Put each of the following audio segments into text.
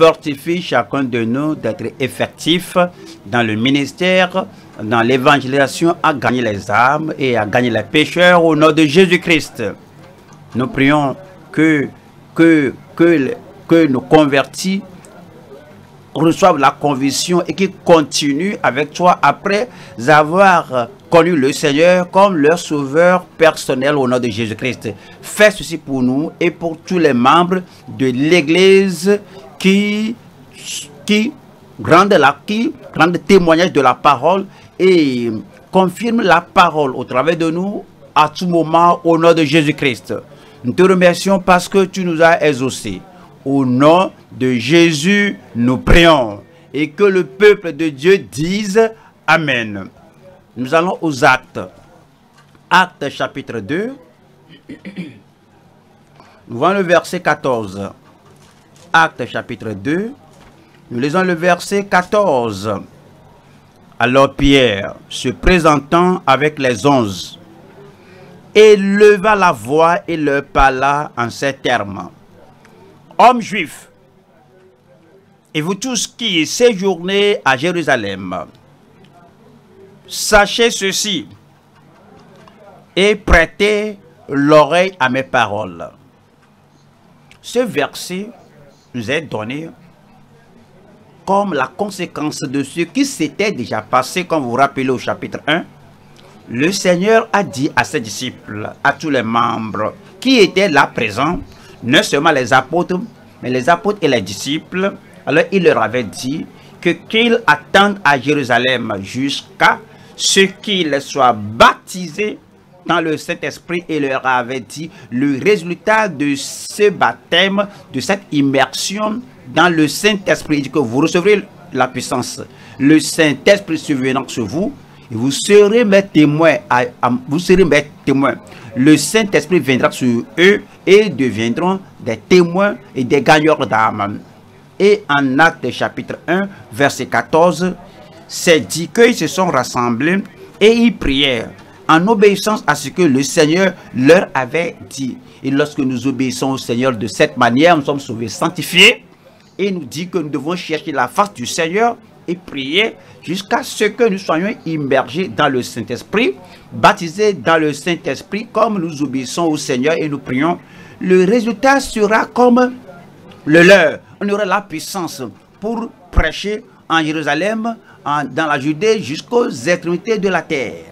fortifie chacun de nous d'être effectifs dans le ministère, dans l'évangélisation, à gagner les âmes et à gagner les pécheurs au nom de Jésus-Christ. Nous prions que nos convertis reçoivent la conviction et qu'ils continuent avec toi après avoir connu le Seigneur comme leur sauveur personnel au nom de Jésus-Christ. Fais ceci pour nous et pour tous les membres de l'Église qui rendent témoignage de la parole et confirment la parole au travers de nous à tout moment au nom de Jésus-Christ. Nous te remercions parce que tu nous as exaucés. Au nom de Jésus, nous prions. Et que le peuple de Dieu dise Amen. Nous allons aux actes. Actes chapitre 2. Nous voyons le verset 14. Actes chapitre 2. Nous lisons le verset 14. Alors Pierre, se présentant avec les 11, éleva la voix et leur parla en ces termes. Hommes juifs, et vous tous qui séjournez à Jérusalem, sachez ceci et prêtez l'oreille à mes paroles. Ce verset nous est donné comme la conséquence de ce qui s'était déjà passé, comme vous vous rappelez au chapitre 1. Le Seigneur a dit à ses disciples, à tous les membres qui étaient là présents, non seulement les apôtres, mais les apôtres et les disciples, alors il leur avait dit qu'ils attendent à Jérusalem jusqu'à ce qu'ils soient baptisés dans le Saint-Esprit, et leur avait dit le résultat de ce baptême, de cette immersion dans le Saint-Esprit. Il dit que vous recevrez la puissance, le Saint-Esprit survenant sur vous, et vous serez mes témoins. Vous serez mes témoins. Le Saint-Esprit viendra sur eux et deviendront des témoins et des gagneurs d'âme. Et en Actes chapitre 1, verset 14, c'est dit qu'ils se sont rassemblés et ils prièrent en obéissance à ce que le Seigneur leur avait dit. Et lorsque nous obéissons au Seigneur de cette manière, nous sommes sauvés, sanctifiés. Et il nous dit que nous devons chercher la face du Seigneur et prier jusqu'à ce que nous soyons immergés dans le Saint-Esprit, baptisés dans le Saint-Esprit, comme nous obéissons au Seigneur et nous prions. Le résultat sera comme le leur. On aura la puissance pour prêcher en Jérusalem, dans la Judée, jusqu'aux extrémités de la terre.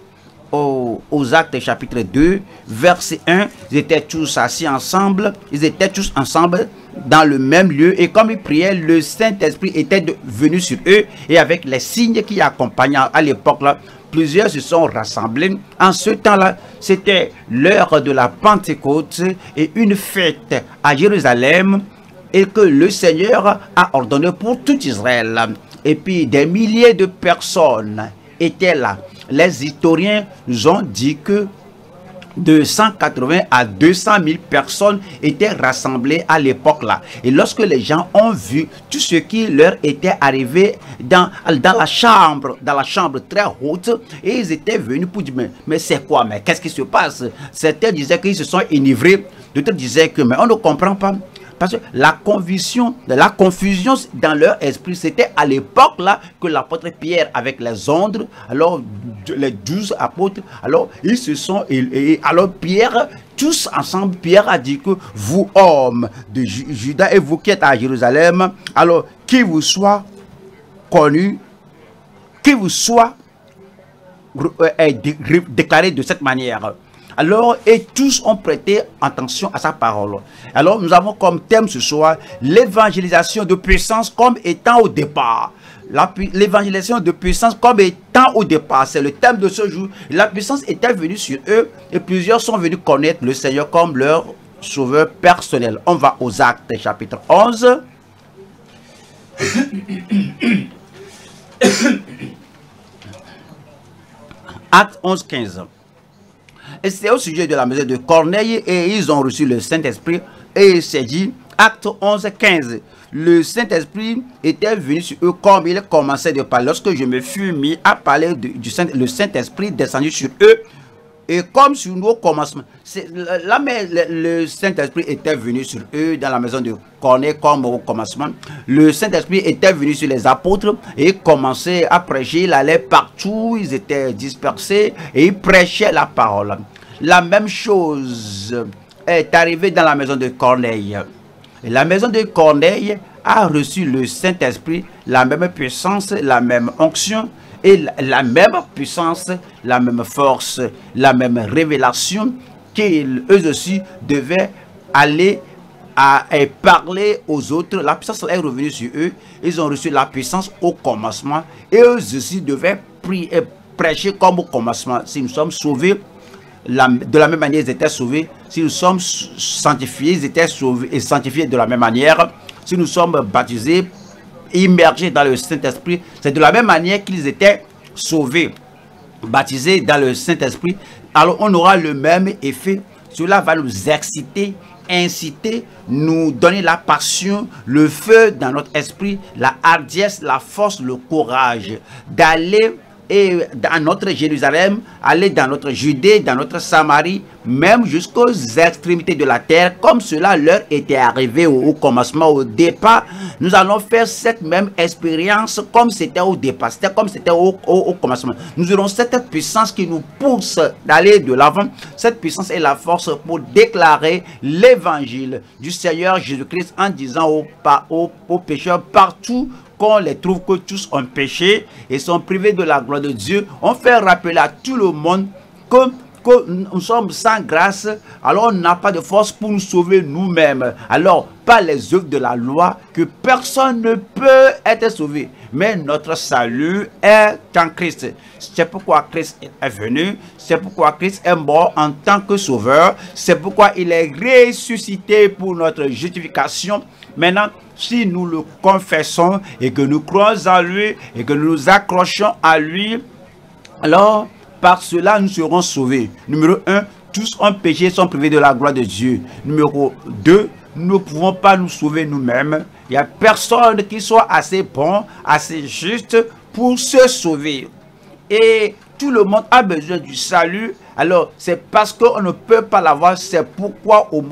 Aux Actes chapitre 2, verset 1, ils étaient tous assis ensemble, ils étaient tous ensemble dans le même lieu, et comme ils priaient, le Saint-Esprit était venu sur eux, et avec les signes qui accompagnaient à l'époque là, plusieurs se sont rassemblés. En ce temps-là, c'était l'heure de la Pentecôte et une fête à Jérusalem, et que le Seigneur a ordonné pour tout Israël. Et puis des milliers de personnes étaient là. Les historiens nous ont dit que de 180 à 200 000 personnes étaient rassemblées à l'époque là. Et lorsque les gens ont vu tout ce qui leur était arrivé dans la chambre très haute, et ils étaient venus pour dire mais c'est quoi, mais qu'est-ce qui se passe? Certains disaient qu'ils se sont enivrés, d'autres disaient que mais on ne comprend pas. Parce que la confusion dans leur esprit, c'était à l'époque là que l'apôtre Pierre avec les autres, alors les 12 apôtres, alors ils se sont, alors Pierre, tous ensemble, Pierre a dit que vous hommes de Juda et vous qui êtes à Jérusalem, alors qui vous soit connu, qui vous soit déclaré de cette manière. Alors, et tous ont prêté attention à sa parole. Alors, nous avons comme thème ce soir l'évangélisation de puissance comme étant au départ. L'évangélisation de puissance comme étant au départ, c'est le thème de ce jour. La puissance était venue sur eux et plusieurs sont venus connaître le Seigneur comme leur sauveur personnel. On va aux Actes chapitre 11. Actes 11, 15. Et c'est au sujet de la maison de Corneille, et ils ont reçu le Saint-Esprit, et c'est dit, Acte 11, 15. Le Saint-Esprit était venu sur eux comme il commençait de parler. Lorsque je me fus mis à parler le Saint-Esprit descendu sur eux, Et comme sur nos commencements, là, mais le Saint-Esprit était venu sur eux dans la maison de Corneille comme au commencement. Le Saint-Esprit était venu sur les apôtres et commençait à prêcher. Il allait partout, ils étaient dispersés et ils prêchaient la parole. La même chose est arrivée dans la maison de Corneille. Et la maison de Corneille a reçu le Saint-Esprit, la même puissance, la même onction, et la même puissance, la même force, la même révélation qu'eux aussi devaient aller et parler aux autres. La puissance est revenue sur eux. Ils ont reçu la puissance au commencement. Et eux aussi devaient prêcher comme au commencement. Si nous sommes sauvés, de la même manière ils étaient sauvés. Si nous sommes sanctifiés, ils étaient sauvés et sanctifiés de la même manière. Si nous sommes baptisés, immergés dans le Saint-Esprit, c'est de la même manière qu'ils étaient sauvés, baptisés dans le Saint-Esprit. Alors on aura le même effet. Cela va nous exciter, inciter, nous donner la passion, le feu dans notre esprit, la hardiesse, la force, le courage d'aller et dans notre Jérusalem, aller dans notre Judée, dans notre Samarie, même jusqu'aux extrémités de la terre, comme cela leur était arrivé au commencement, au départ. Nous allons faire cette même expérience comme c'était au départ, c'était comme c'était au commencement. Nous aurons cette puissance qui nous pousse d'aller de l'avant. Cette puissance est la force pour déclarer l'évangile du Seigneur Jésus-Christ en disant aux pécheurs partout qu'on les trouve que tous ont péché et sont privés de la gloire de Dieu. On fait rappeler à tout le monde que nous sommes sans grâce, alors on n'a pas de force pour nous sauver nous-mêmes. Alors, par les œuvres de la loi, que personne ne peut être sauvé. Mais notre salut est en Christ. C'est pourquoi Christ est venu. C'est pourquoi Christ est mort en tant que sauveur. C'est pourquoi il est ressuscité pour notre justification. Maintenant, si nous le confessons et que nous croyons en lui et que nous nous accrochons à lui, alors par cela nous serons sauvés. Numéro 1, tous ont péché, sont privés de la gloire de Dieu. Numéro 2, nous ne pouvons pas nous sauver nous-mêmes. Il n'y a personne qui soit assez bon, assez juste pour se sauver. Et tout le monde a besoin du salut. Alors c'est parce qu'on ne peut pas l'avoir. C'est pourquoi au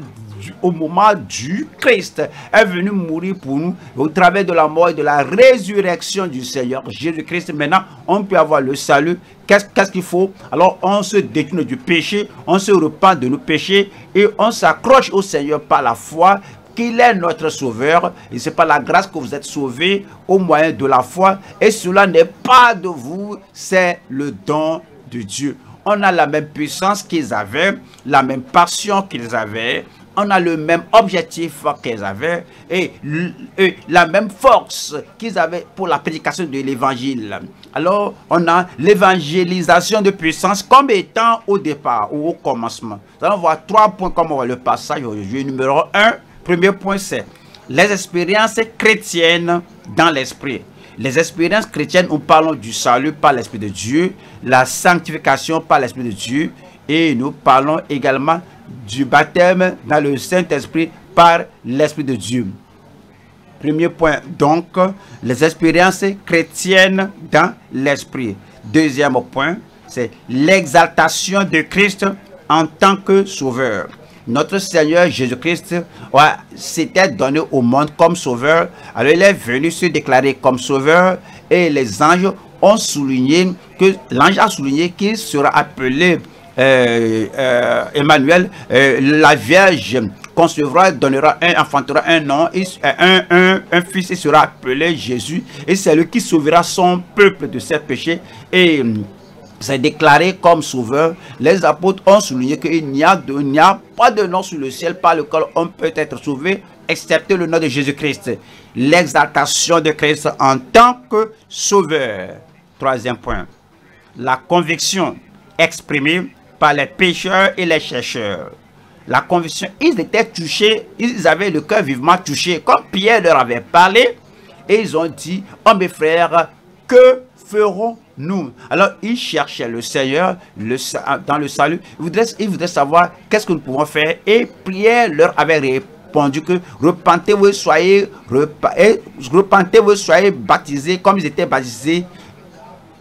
moment du Christ est venu mourir pour nous au travers de la mort et de la résurrection du Seigneur Jésus-Christ. Maintenant, on peut avoir le salut. Qu'est-ce qu'il faut? Alors, on se détourne du péché, on se repent de nos péchés et on s'accroche au Seigneur par la foi qu'il est notre sauveur. Et c'est par la grâce que vous êtes sauvés au moyen de la foi. Et cela n'est pas de vous, c'est le don de Dieu. On a la même puissance qu'ils avaient, la même passion qu'ils avaient. On a le même objectif qu'ils avaient et la même force qu'ils avaient pour la prédication de l'évangile. Alors, on a l'évangélisation de puissance comme étant au départ ou au commencement. Nous allons voir 3 points comme on voit le passage aujourd'hui. Numéro 1, premier point, c'est les expériences chrétiennes dans l'esprit. Les expériences chrétiennes, nous parlons du salut par l'Esprit de Dieu, la sanctification par l'Esprit de Dieu et nous parlons également du baptême dans le Saint-Esprit par l'Esprit de Dieu. Premier point, donc, les expériences chrétiennes dans l'Esprit. Deuxième point, c'est l'exaltation de Christ en tant que sauveur. Notre Seigneur Jésus-Christ s'était donné au monde comme sauveur. Alors il est venu se déclarer comme sauveur et les anges ont souligné que l'ange a souligné qu'il sera appelé Emmanuel, la Vierge concevra, donnera enfantera un nom, un fils, il sera appelé Jésus, et c'est lui qui sauvera son peuple de ses péchés. Et c'est déclaré comme sauveur. Les apôtres ont souligné qu'il n'y a pas de nom sur le ciel par lequel on peut être sauvé, excepté le nom de Jésus-Christ. L'exaltation de Christ en tant que sauveur. Troisième point, la conviction exprimée par les pécheurs et les chercheurs. La conviction, ils étaient touchés, ils avaient le cœur vivement touché, comme Pierre leur avait parlé, et ils ont dit, oh mes frères, que ferons-nous? Alors ils cherchaient le Seigneur dans le salut, ils voudraient savoir qu'est-ce que nous pouvons faire, et Pierre leur avait répondu que repentez-vous, soyez baptisés comme ils étaient baptisés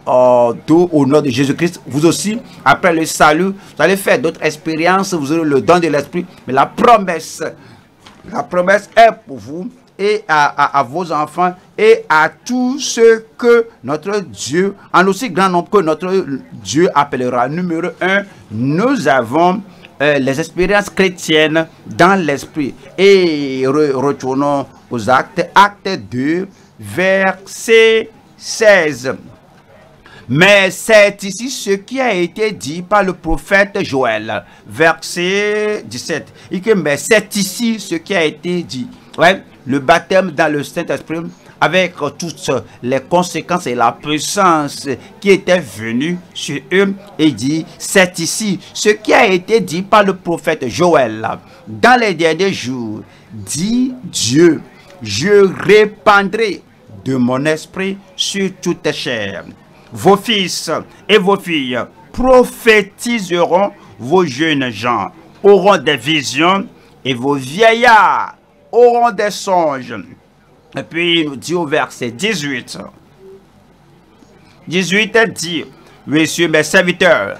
au nom de Jésus-Christ. Vous aussi, après le salut, vous allez faire d'autres expériences, vous aurez le don de l'esprit. Mais la promesse est pour vous et à vos enfants et à tous ceux que notre Dieu, en aussi grand nombre que notre Dieu appellera. Numéro 1, nous avons les expériences chrétiennes dans l'esprit. Et retournons aux actes. Acte 2, verset 16. Mais c'est ici ce qui a été dit par le prophète Joël. Verset 17. Et que, mais c'est ici ce qui a été dit. Ouais, le baptême dans le Saint-Esprit, avec toutes les conséquences et la puissance qui était venue sur eux, et dit, c'est ici ce qui a été dit par le prophète Joël. Dans les derniers jours, dit Dieu, je répandrai de mon esprit sur toute chair. Vos fils et vos filles prophétiseront, vos jeunes gens auront des visions et vos vieillards auront des songes. Et puis il nous dit au verset 18. 18 dit, messieurs mes serviteurs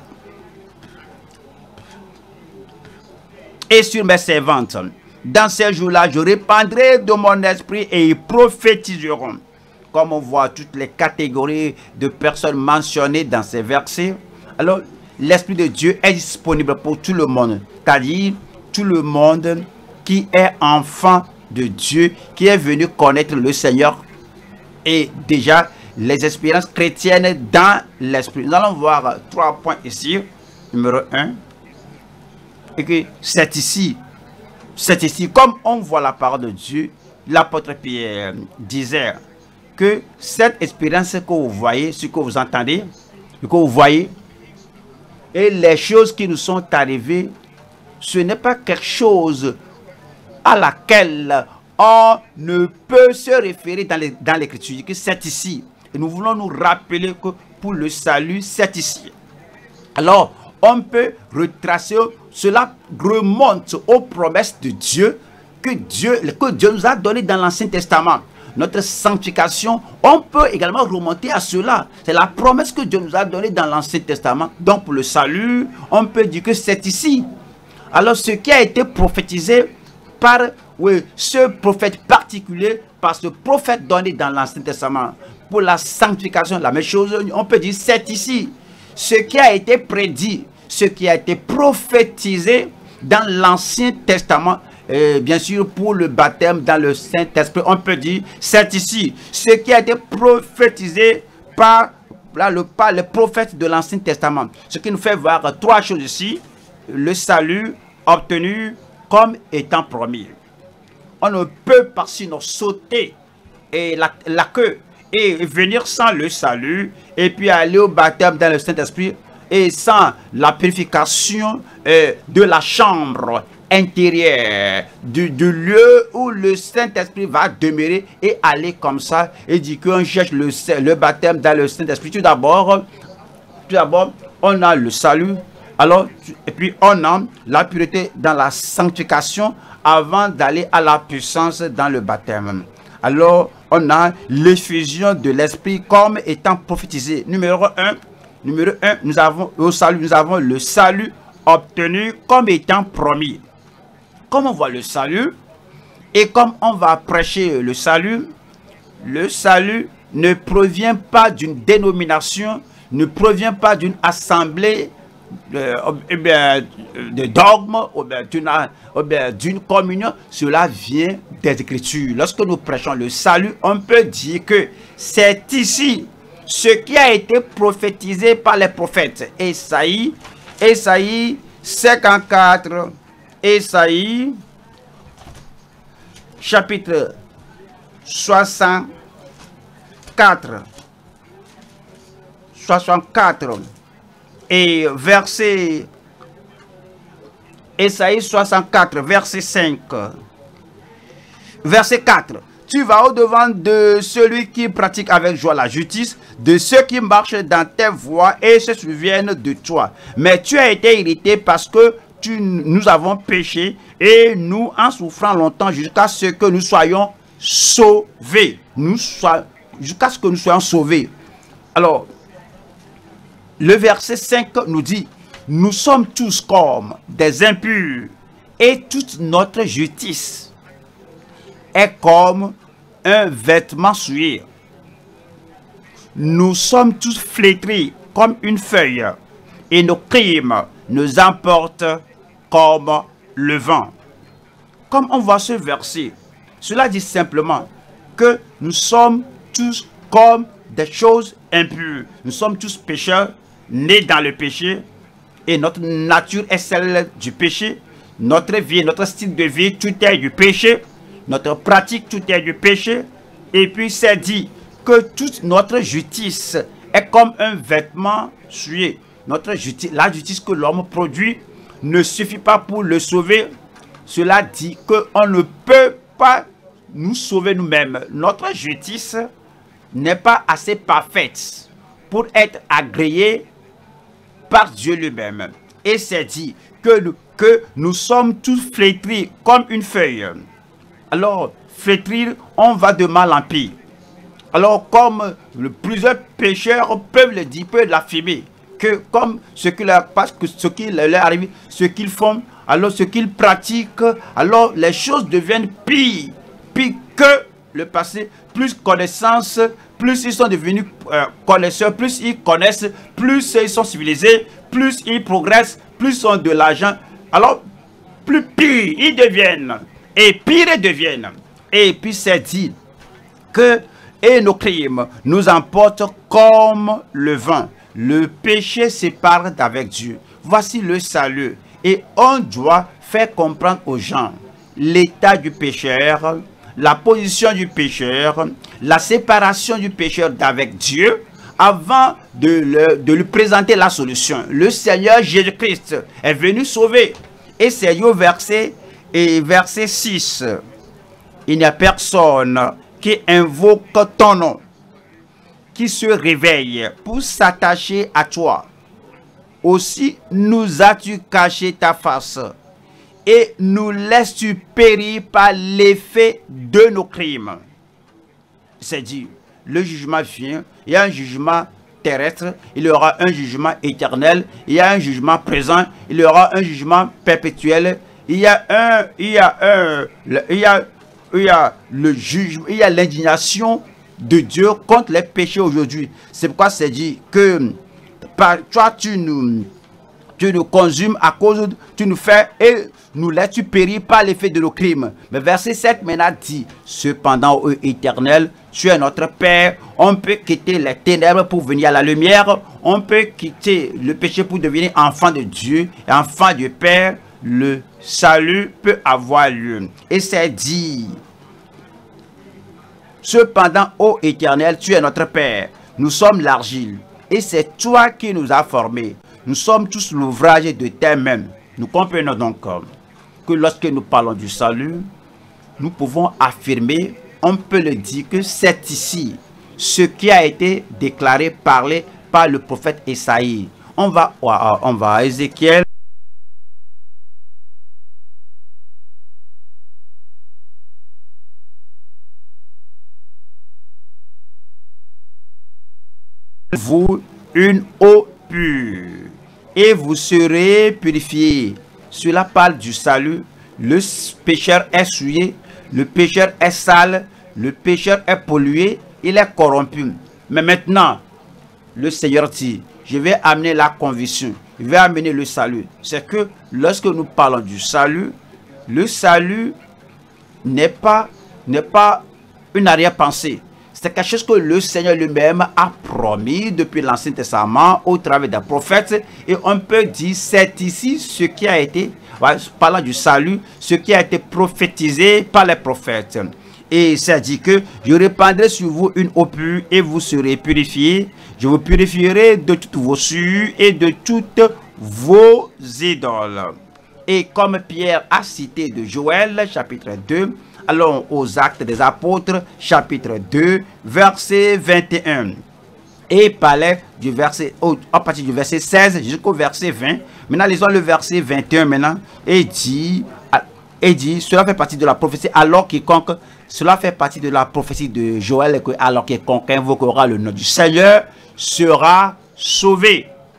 et sur mes servantes, dans ces jours-là, je répandrai de mon esprit et ils prophétiseront. Comme on voit toutes les catégories de personnes mentionnées dans ces versets, alors l'Esprit de Dieu est disponible pour tout le monde, c'est-à-dire tout le monde qui est enfant de Dieu, qui est venu connaître le Seigneur et déjà les expériences chrétiennes dans l'Esprit. Nous allons voir 3 points ici. Numéro 1, et que c'est ici, comme on voit la parole de Dieu, l'apôtre Pierre disait que cette expérience que vous voyez, ce que vous entendez, ce que vous voyez, et les choses qui nous sont arrivées, ce n'est pas quelque chose à laquelle on ne peut se référer dans l'Écriture, que c'est ici. Et nous voulons nous rappeler que pour le salut, c'est ici. Alors, on peut retracer, cela remonte aux promesses de Dieu que Dieu nous a données dans l'Ancien Testament. Notre sanctification, on peut également remonter à cela. C'est la promesse que Dieu nous a donnée dans l'Ancien Testament. Donc pour le salut, on peut dire que c'est ici. Alors ce qui a été prophétisé par ce prophète particulier, par ce prophète donné dans l'Ancien Testament, pour la sanctification, la même chose, on peut dire c'est ici. Ce qui a été prédit, ce qui a été prophétisé dans l'Ancien Testament, bien sûr, pour le baptême dans le Saint-Esprit, on peut dire, c'est ici. Ce qui a été prophétisé par le prophète de l'Ancien Testament. Ce qui nous fait voir 3 choses ici. Le salut obtenu comme étant promis. On ne peut pas sinon sauter la queue et venir sans le salut et puis aller au baptême dans le Saint-Esprit et sans la purification de la chambre intérieur du lieu où le Saint-Esprit va demeurer et aller comme ça et dit qu'on cherche le baptême dans le Saint-Esprit. Tout d'abord, on a le salut, alors, et puis on a la pureté dans la sanctification avant d'aller à la puissance dans le baptême. Alors, on a l'effusion de l'Esprit comme étant prophétisé. Numéro 1, nous avons le salut obtenu comme étant promis. Comme on voit le salut, et comme on va prêcher le salut ne provient pas d'une dénomination, ne provient pas d'une assemblée de dogmes, ou bien d'une communion. Cela vient des Écritures. Lorsque nous prêchons le salut, on peut dire que c'est ici ce qui a été prophétisé par les prophètes. Ésaïe 54, Ésaïe chapitre 64 et verset Ésaïe 64 verset 5 verset 4. Tu vas au-devant de celui qui pratique avec joie la justice, de ceux qui marchent dans tes voies et se souviennent de toi. Mais tu as été irrité parce que nous avons péché et nous en souffrant longtemps jusqu'à ce que nous soyons sauvés. Jusqu'à ce que nous soyons sauvés. Alors, le verset 5 nous dit, nous sommes tous comme des impurs et toute notre justice est comme un vêtement souillé. Nous sommes tous flétris comme une feuille et nos crimes nous emportent comme le vent. Comme on voit ce verset, cela dit simplement que nous sommes tous comme des choses impures. Nous sommes tous pécheurs, nés dans le péché, et notre nature est celle du péché. Notre vie, notre style de vie, tout est du péché. Notre pratique, tout est du péché. Et puis c'est dit que toute notre justice est comme un vêtement souillé. Notre justice, la justice que l'homme produit ne suffit pas pour le sauver. Cela dit qu'on ne peut pas nous sauver nous-mêmes. Notre justice n'est pas assez parfaite pour être agréée par Dieu lui-même. Et c'est dit que nous sommes tous flétris comme une feuille. Alors, flétrir, on va de mal en pire. Alors, comme plusieurs pécheurs peuvent le dire, peuvent l'affirmer, que comme ce qui leur passe, que ce qui leur arrive, ce qu'ils font, alors ce qu'ils pratiquent, alors les choses deviennent pires que le passé. Plus connaissance, plus ils sont devenus connaisseurs, plus ils connaissent, plus ils sont civilisés, plus ils progressent, plus ils ont de l'argent. Alors, plus pire ils deviennent, et pire ils deviennent. Et puis c'est dit que et nos crimes nous emportent comme le vent. Le péché sépare d'avec Dieu. Voici le salut. Et on doit faire comprendre aux gens l'état du pécheur, la position du pécheur, la séparation du pécheur d'avec Dieu, avant de lui présenter la solution. Le Seigneur Jésus-Christ est venu sauver. Et c'est au verset 6. Il n'y a personne qui invoque ton nom, qui se réveille pour s'attacher à toi. Aussi nous as-tu caché ta face et nous laisses-tu périr par l'effet de nos crimes. C'est dit, le jugement vient, il y a un jugement terrestre, il y aura un jugement éternel, il y a un jugement présent, il y aura un jugement perpétuel, il y a le jugement, il y a l'indignation de Dieu contre les péchés aujourd'hui. C'est pourquoi c'est dit que par toi tu nous consumes à cause, tu nous fais et nous laisses-tu périr par l'effet de nos crimes. Mais verset 7 maintenant dit, cependant, ô Éternel, tu es notre Père. On peut quitter les ténèbres pour venir à la lumière. On peut quitter le péché pour devenir enfant de Dieu et enfant du Père. Le salut peut avoir lieu. Et c'est dit, cependant, ô Éternel, tu es notre Père. Nous sommes l'argile. Et c'est toi qui nous as formés. Nous sommes tous l'ouvrage de tes mains. Nous comprenons donc que lorsque nous parlons du salut, nous pouvons affirmer, on peut le dire que c'est ici ce qui a été déclaré, parlé par le prophète Esaïe. On va à Ézéchiel. Vous une eau pure et vous serez purifiés. Cela parle du salut. Le pécheur est souillé, le pécheur est sale, le pécheur est pollué, il est corrompu. Mais maintenant, le Seigneur dit, je vais amener la conviction, je vais amener le salut. C'est que lorsque nous parlons du salut, le salut n'est pas une arrière-pensée. C'est quelque chose que le Seigneur lui-même a promis depuis l'Ancien Testament au travers des prophètes. Et on peut dire, c'est ici ce qui a été, parlant du salut, ce qui a été prophétisé par les prophètes. Et c'est dit que je répandrai sur vous une eau pure et vous serez purifiés. Je vous purifierai de toutes vos souillures et de toutes vos idoles. Et comme Pierre a cité de Joël, chapitre 2, allons aux Actes des Apôtres, chapitre 2, verset 21. Et il parlait du verset, à partir du verset 16 jusqu'au verset 20. Maintenant, lisons le verset 21 maintenant. Et dit, cela fait partie de la prophétie, alors quiconque, cela fait partie de la prophétie de Joël, alors quiconque invoquera le nom du Seigneur sera sauvé.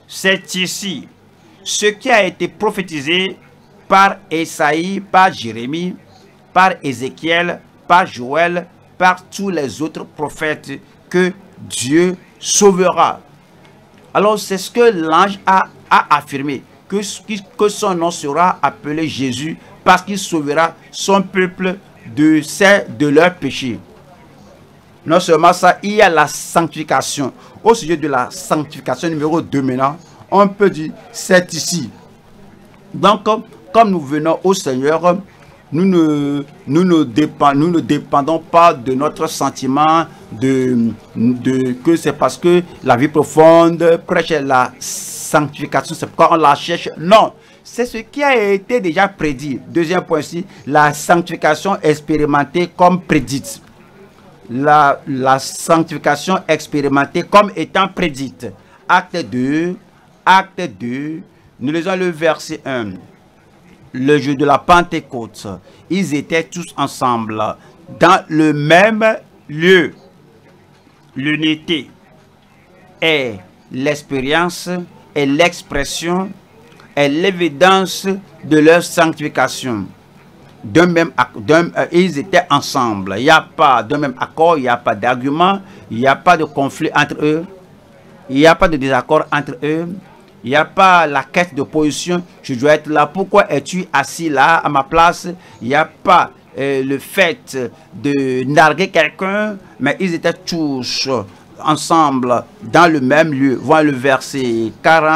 c'est ici ce qui a été prophétisé par Esaïe, par Jérémie, par Ézéchiel, par Joël, par tous les autres prophètes que Dieu sauvera. Alors c'est ce que l'ange a affirmé, que son nom sera appelé Jésus parce qu'il sauvera son peuple de leurs péchés. Non seulement ça, il y a la sanctification. Au sujet de la sanctification numéro 2 maintenant, on peut dire c'est ici. Donc, comme nous venons au Seigneur, nous ne dépendons pas de notre sentiment que c'est parce que la vie profonde prêche la sanctification, c'est pourquoi on la cherche. Non, c'est ce qui a été déjà prédit. Deuxième point ici, la sanctification expérimentée comme prédite. La sanctification expérimentée comme étant prédite. Acte 2, nous lisons le verset 1. Le jour de la Pentecôte, ils étaient tous ensemble dans le même lieu. L'unité est l'expérience et l'expression et l'évidence de leur sanctification. Ils étaient ensemble. Il n'y a pas d'un même accord, il n'y a pas d'argument, il n'y a pas de conflit entre eux, il n'y a pas de désaccord entre eux. Il n'y a pas la quête de position. Je dois être là. Pourquoi es-tu assis là à ma place? Il n'y a pas le fait de narguer quelqu'un. Mais ils étaient tous ensemble dans le même lieu. Voilà le verset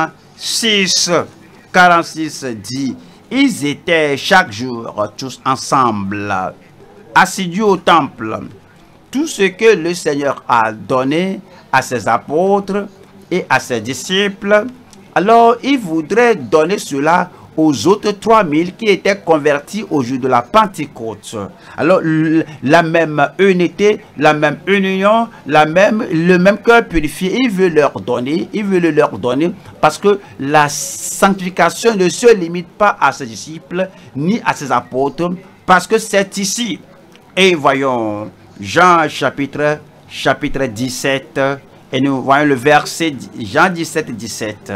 46. 46 dit, ils étaient chaque jour tous ensemble, assidus au temple. Tout ce que le Seigneur a donné à ses apôtres et à ses disciples, alors il voudrait donner cela aux autres 3000 qui étaient convertis au jour de la Pentecôte. Alors la même unité, la même union, le même cœur purifié, il veut leur donner, parce que la sanctification ne se limite pas à ses disciples ni à ses apôtres, parce que c'est ici. Et voyons Jean chapitre 17, et nous voyons le verset Jean 17, 17.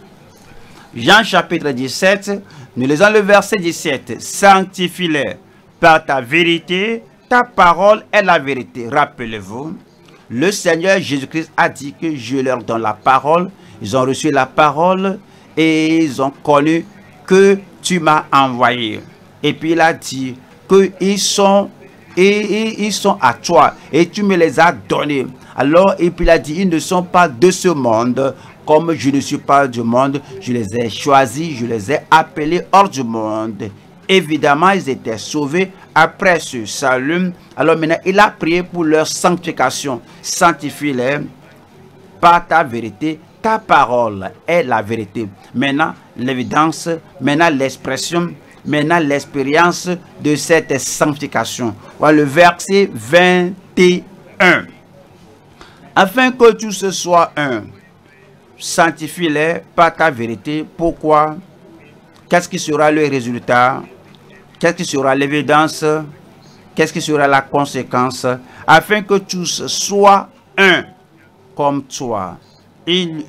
Jean chapitre 17, nous lisons le verset 17. Sanctifie-les par ta vérité, ta parole est la vérité. Rappelez-vous, le Seigneur Jésus-Christ a dit que je leur donne la parole. Ils ont reçu la parole et ils ont connu que tu m'as envoyé. Et puis il a dit qu'ils sont à toi et tu me les as donnés. Alors, et puis il a dit, ils ne sont pas de ce monde, comme je ne suis pas du monde, je les ai choisis, je les ai appelés hors du monde. Évidemment, ils étaient sauvés après ce salut. Alors maintenant, il a prié pour leur sanctification. Sanctifie-les par ta vérité, ta parole est la vérité. Maintenant, l'évidence, maintenant l'expression, maintenant l'expérience de cette sanctification. Voilà le verset 21. Afin que tous soient un, sanctifie-les par ta vérité. Pourquoi? Qu'est-ce qui sera le résultat? Qu'est-ce qui sera l'évidence? Qu'est-ce qui sera la conséquence? Afin que tous soient un comme toi. Ils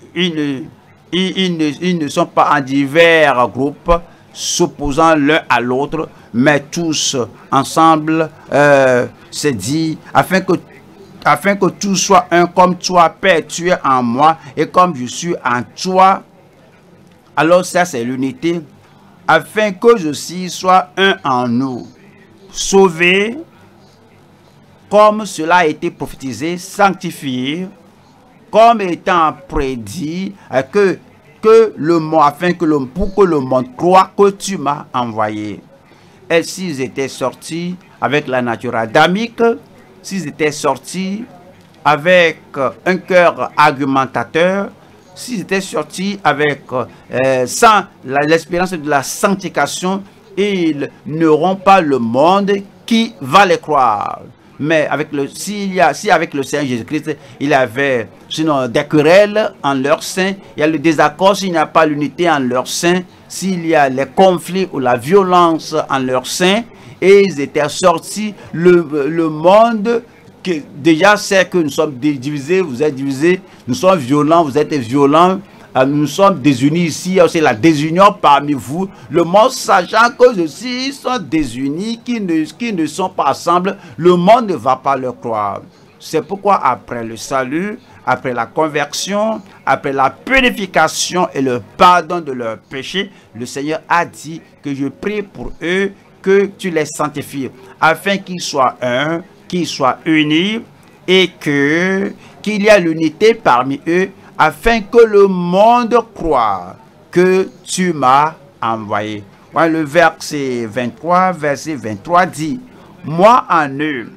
ne sont pas en divers groupes s'opposant l'un à l'autre, mais tous ensemble, c'est dit, afin que tout soit un comme toi, Père, tu es en moi, et comme je suis en toi. Alors ça, c'est l'unité. Afin que je aussi sois un en nous. Sauvé, comme cela a été prophétisé, sanctifié, comme étant prédit, pour que le monde croit que tu m'as envoyé. Et s'ils étaient sortis avec la nature adamique, s'ils étaient sortis avec un cœur argumentateur, s'ils étaient sortis avec sans l'expérience de la sanctification, ils n'auront pas le monde qui va les croire. Mais si avec le Seigneur Jésus-Christ, il y avait sinon des querelles en leur sein, il y a le désaccord s'il n'y a pas l'unité en leur sein, s'il y a les conflits ou la violence en leur sein, et ils étaient sortis, le monde qui déjà sait que nous sommes divisés, vous êtes divisés, nous sommes violents, vous êtes violents, nous sommes désunis ici, il y a aussi la désunion parmi vous. Le monde sachant que ceux-ci sont désunis, qui ne sont pas ensemble, le monde ne va pas leur croire. C'est pourquoi après le salut, après la conversion, après la purification et le pardon de leurs péchés, le Seigneur a dit que je prie pour eux, que tu les sanctifies, afin qu'ils soient un, qu'ils soient unis, et qu'il y a l'unité parmi eux, afin que le monde croie que tu m'as envoyé. Ouais, le verset 23 dit, moi en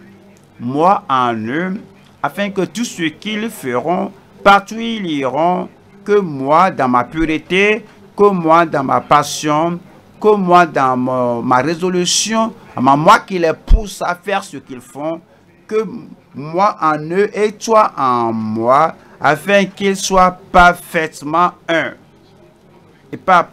eux, afin que tout ce qu'ils feront, partout ils iront, que moi dans ma pureté, que moi dans ma passion, que moi dans ma résolution, moi qui les pousse à faire ce qu'ils font, que moi en eux et toi en moi, afin qu'ils soient parfaitement un. Et pas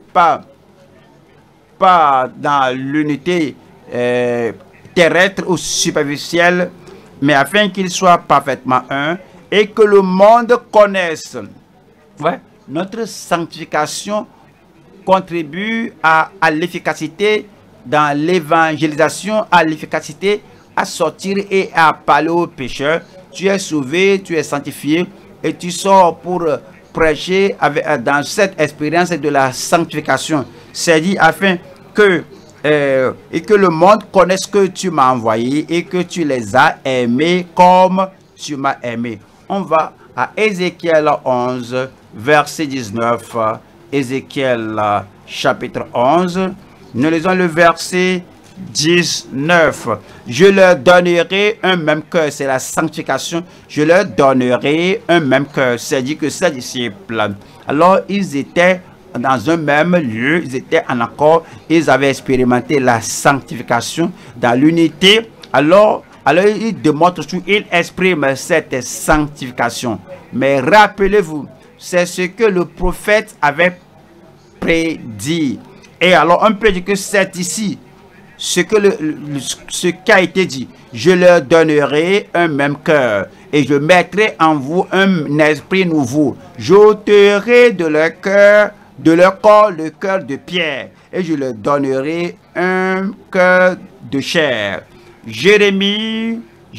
dans l'unité terrestre ou superficielle, mais afin qu'ils soient parfaitement un et que le monde connaisse. Ouais, notre sanctification contribue à l'efficacité dans l'évangélisation, à l'efficacité à sortir et à parler aux pécheurs. Tu es sauvé, tu es sanctifié et tu sors pour prêcher dans cette expérience de la sanctification. C'est dit afin que et que le monde connaisse que tu m'as envoyé et que tu les as aimés comme tu m'as aimé. On va à Ézéchiel 11, verset 19. Ézéchiel chapitre 11. Nous lisons le verset 19. Je leur donnerai un même cœur. C'est la sanctification. Je leur donnerai un même cœur. C'est dit que ces disciples, alors ils étaient dans un même lieu, ils étaient en accord, ils avaient expérimenté la sanctification dans l'unité. Alors ils démontrent, ils expriment cette sanctification. Mais rappelez-vous, c'est ce que le prophète avait prédit. Et alors on peut dire que c'est ici ce qui a été dit. Je leur donnerai un même cœur et je mettrai en vous un esprit nouveau. J'ôterai de leur cœur, de leur corps, le cœur de pierre et je leur donnerai un cœur de chair. Jérémie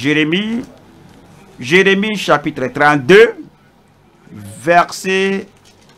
chapitre 32 verset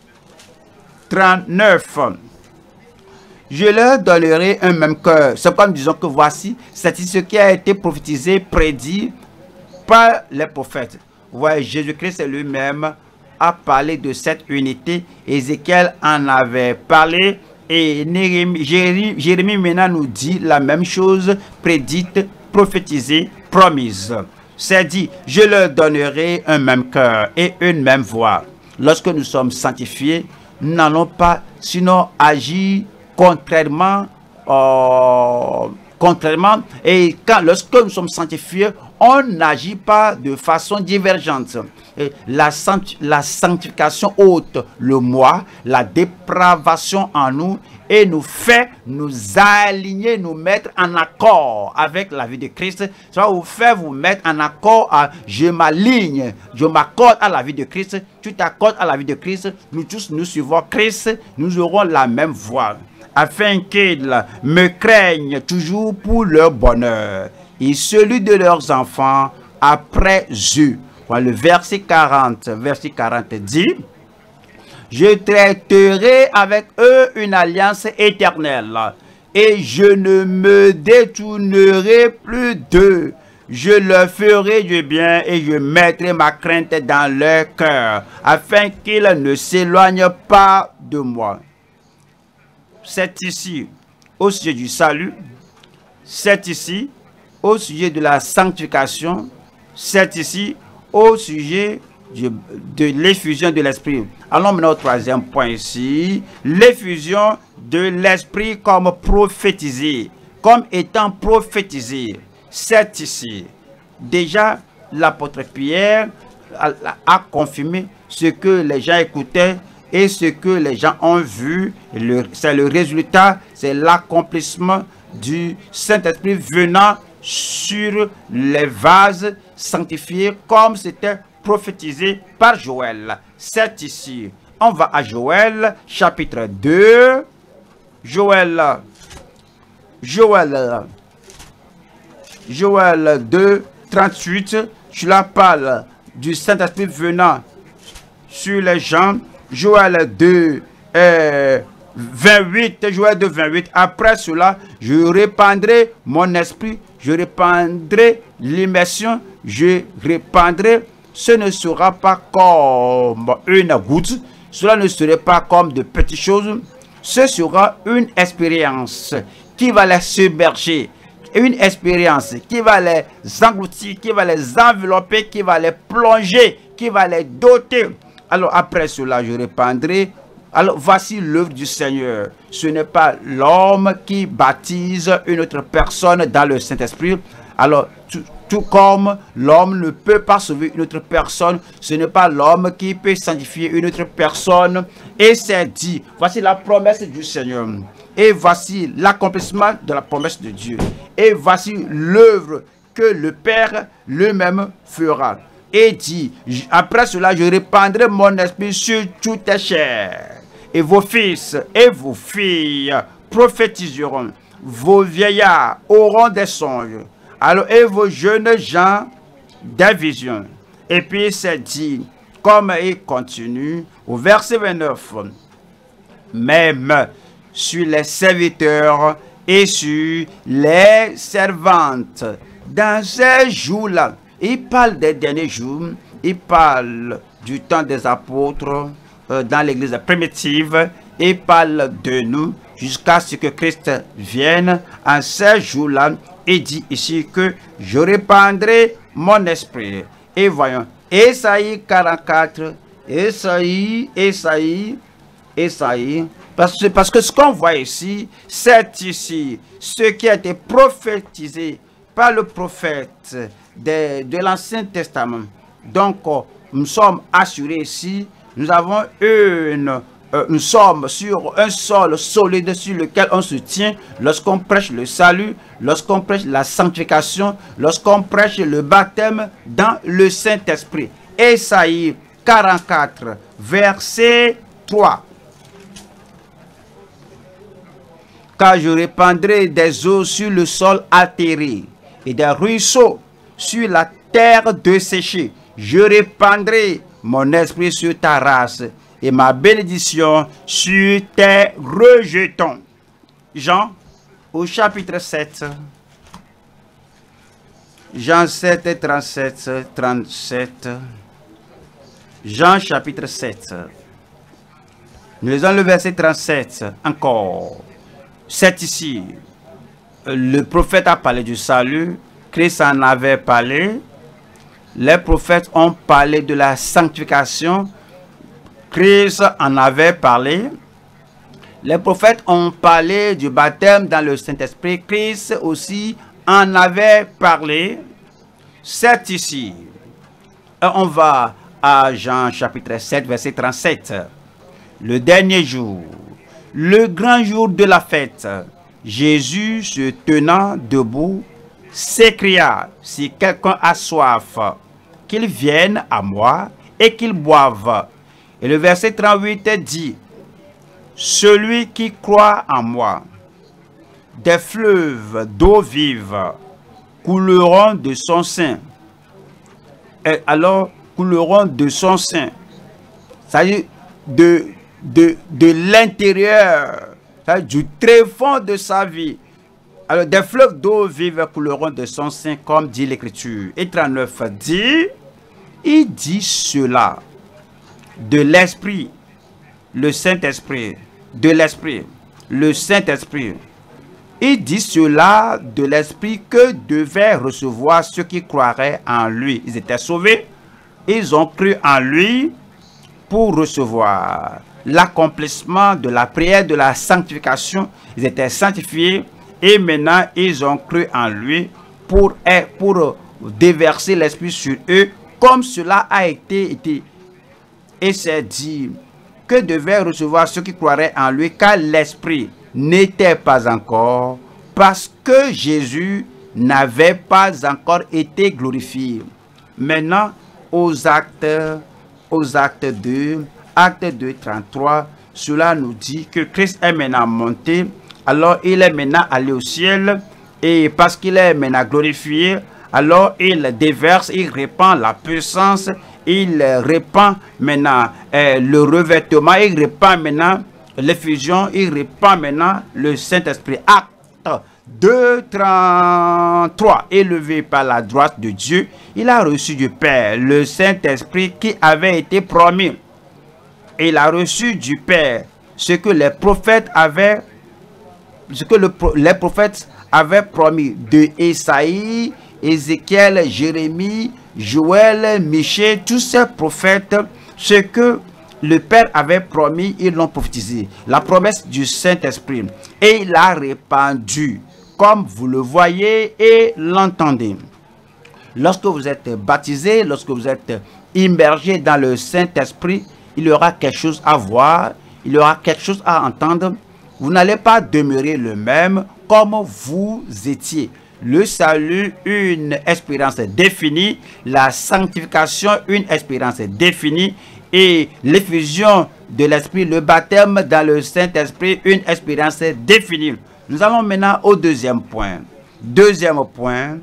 39. Je leur donnerai un même cœur. C'est comme disons que voici, c'est ce qui a été prophétisé, prédit par les prophètes. Vous voyez, Jésus-Christ lui-même a parlé de cette unité. Ézéchiel en avait parlé et Jérémie maintenant nous dit la même chose, prédite, prophétisée, promise. C'est dit, je leur donnerai un même cœur et une même voix. Lorsque nous sommes sanctifiés, nous n'allons pas sinon agir contrairement, et lorsque nous sommes sanctifiés, on n'agit pas de façon divergente. Et la sanctification ôte le moi, la dépravation en nous et nous fait nous aligner, nous mettre en accord avec la vie de Christ. Ça va vous faire vous mettre en accord je m'aligne, je m'accorde à la vie de Christ, tu t'accordes à la vie de Christ, nous tous nous suivons Christ, nous aurons la même voie, afin qu'ils me craignent toujours pour leur bonheur et celui de leurs enfants après eux. Le verset 40 dit, je traiterai avec eux une alliance éternelle et je ne me détournerai plus d'eux. Je leur ferai du bien et je mettrai ma crainte dans leur cœur afin qu'ils ne s'éloignent pas de moi. C'est ici au sujet du salut, c'est ici au sujet de la sanctification, c'est ici au sujet de l'effusion de l'esprit. Allons maintenant au troisième point ici, l'effusion de l'esprit comme prophétisé, comme étant prophétisé. C'est ici. Déjà, l'apôtre Pierre a confirmé ce que les gens écoutaient et ce que les gens ont vu. C'est le résultat, c'est l'accomplissement du Saint-Esprit venant sur les vases sanctifiés comme c'était prophétisé par Joël. C'est ici. On va à Joël, chapitre 2. Joël 2, 38. Cela parle du Saint-Esprit venant sur les gens. Joël 2, 28. Joël 2, 28. Après cela, je répandrai mon esprit, je répandrai l'immersion, je répandrai. Ce ne sera pas comme une goutte, cela ne serait pas comme de petites choses. Ce sera une expérience qui va les submerger, une expérience qui va les engloutir, qui va les envelopper, qui va les plonger, qui va les doter. Alors après cela, je répandrai. Alors voici l'œuvre du Seigneur. Ce n'est pas l'homme qui baptise une autre personne dans le Saint-Esprit. Alors tout comme l'homme ne peut pas sauver une autre personne, ce n'est pas l'homme qui peut sanctifier une autre personne. Et c'est dit, voici la promesse du Seigneur. Et voici l'accomplissement de la promesse de Dieu. Et voici l'œuvre que le Père lui-même fera. Et dit, après cela, je répandrai mon esprit sur toute la chair. Et vos fils et vos filles prophétiseront. Vos vieillards auront des songes. Alors, et vos jeunes gens des visions. Et puis c'est dit, comme il continue, au verset 29, même sur les serviteurs et sur les servantes. Dans ces jours-là, il parle des derniers jours, il parle du temps des apôtres dans l'église primitive, il parle de nous jusqu'à ce que Christ vienne. En ces jours-là, il dit ici que je répandrai mon esprit. Et voyons, Ésaïe 44, Ésaïe, parce que ce qu'on voit ici, c'est ici ce qui a été prophétisé par le prophète de l'Ancien Testament. Donc, nous sommes assurés ici, nous sommes sur un sol solide sur lequel on se tient lorsqu'on prêche le salut, lorsqu'on prêche la sanctification, lorsqu'on prêche le baptême dans le Saint-Esprit. Ésaïe 44, verset 3. Car je répandrai des eaux sur le sol altéré et des ruisseaux sur la terre desséchée. Je répandrai mon esprit sur ta race et ma bénédiction sur tes rejetons. Jean, au chapitre 7. Jean 7, 37, 37. Jean chapitre 7. Nous lisons le verset 37 encore. C'est ici. Le prophète a parlé du salut. Christ en avait parlé. Les prophètes ont parlé de la sanctification. Christ en avait parlé. Les prophètes ont parlé du baptême dans le Saint-Esprit. Christ aussi en avait parlé. C'est ici. On va à Jean chapitre 7, verset 37. Le dernier jour, le grand jour de la fête, Jésus se tenant debout, s'écria, si quelqu'un a soif, qu'il vienne à moi et qu'il boive. Et le verset 38 dit, celui qui croit en moi, des fleuves d'eau vive couleront de son sein. Et alors, couleront de son sein. C'est-à-dire de l'intérieur, du tréfonds de sa vie. Alors, des fleuves d'eau vive couleront de son sein, comme dit l'Écriture. Et 39 dit, il dit cela de l'Esprit, le Saint-Esprit, de l'Esprit, le Saint-Esprit. Il dit cela de l'Esprit que devaient recevoir ceux qui croiraient en lui. Ils étaient sauvés, ils ont cru en lui pour recevoir l'accomplissement de la prière de la sanctification. Ils étaient sanctifiés et maintenant ils ont cru en lui pour déverser l'Esprit sur eux, comme cela a été. Et c'est dit que devaient recevoir ceux qui croiraient en lui, car l'Esprit n'était pas encore, parce que Jésus n'avait pas encore été glorifié. Maintenant, aux actes 2, Acte 2, 33, cela nous dit que Christ est maintenant monté, alors il est maintenant allé au ciel, et parce qu'il est maintenant glorifié, alors il déverse, il répand la puissance, il répand maintenant le revêtement, il répand maintenant l'effusion, il répand maintenant le Saint-Esprit. Acte 2, 33, élevé par la droite de Dieu, il a reçu du Père le Saint-Esprit qui avait été promis. Et il a reçu du Père ce que les prophètes avaient, les prophètes avaient promis de Ésaïe, Ézéchiel, Jérémie, Joël, Michée, tous ces prophètes, ce que le Père avait promis, ils l'ont prophétisé. La promesse du Saint-Esprit. Et il a répandu, comme vous le voyez et l'entendez. Lorsque vous êtes baptisé, lorsque vous êtes immergé dans le Saint-Esprit, il y aura quelque chose à voir, il y aura quelque chose à entendre. Vous n'allez pas demeurer le même comme vous étiez. Le salut, une espérance définie. La sanctification, une espérance définie. Et l'effusion de l'Esprit, le baptême dans le Saint-Esprit, une espérance définie. Nous allons maintenant au deuxième point. Deuxième point,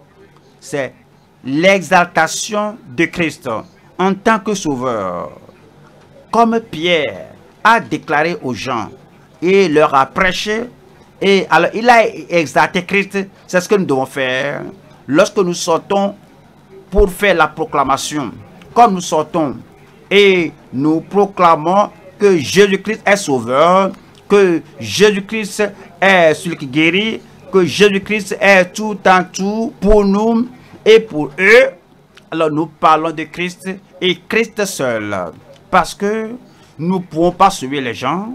c'est l'exaltation de Christ en tant que sauveur. Comme Pierre a déclaré aux gens et leur a prêché, et alors il a exalté Christ. C'est ce que nous devons faire lorsque nous sortons pour faire la proclamation. Comme nous sortons et nous proclamons que Jésus-Christ est sauveur, que Jésus-Christ est celui qui guérit, que Jésus-Christ est tout en tout pour nous et pour eux. Alors nous parlons de Christ et Christ seul. Parce que nous ne pouvons pas sauver les gens.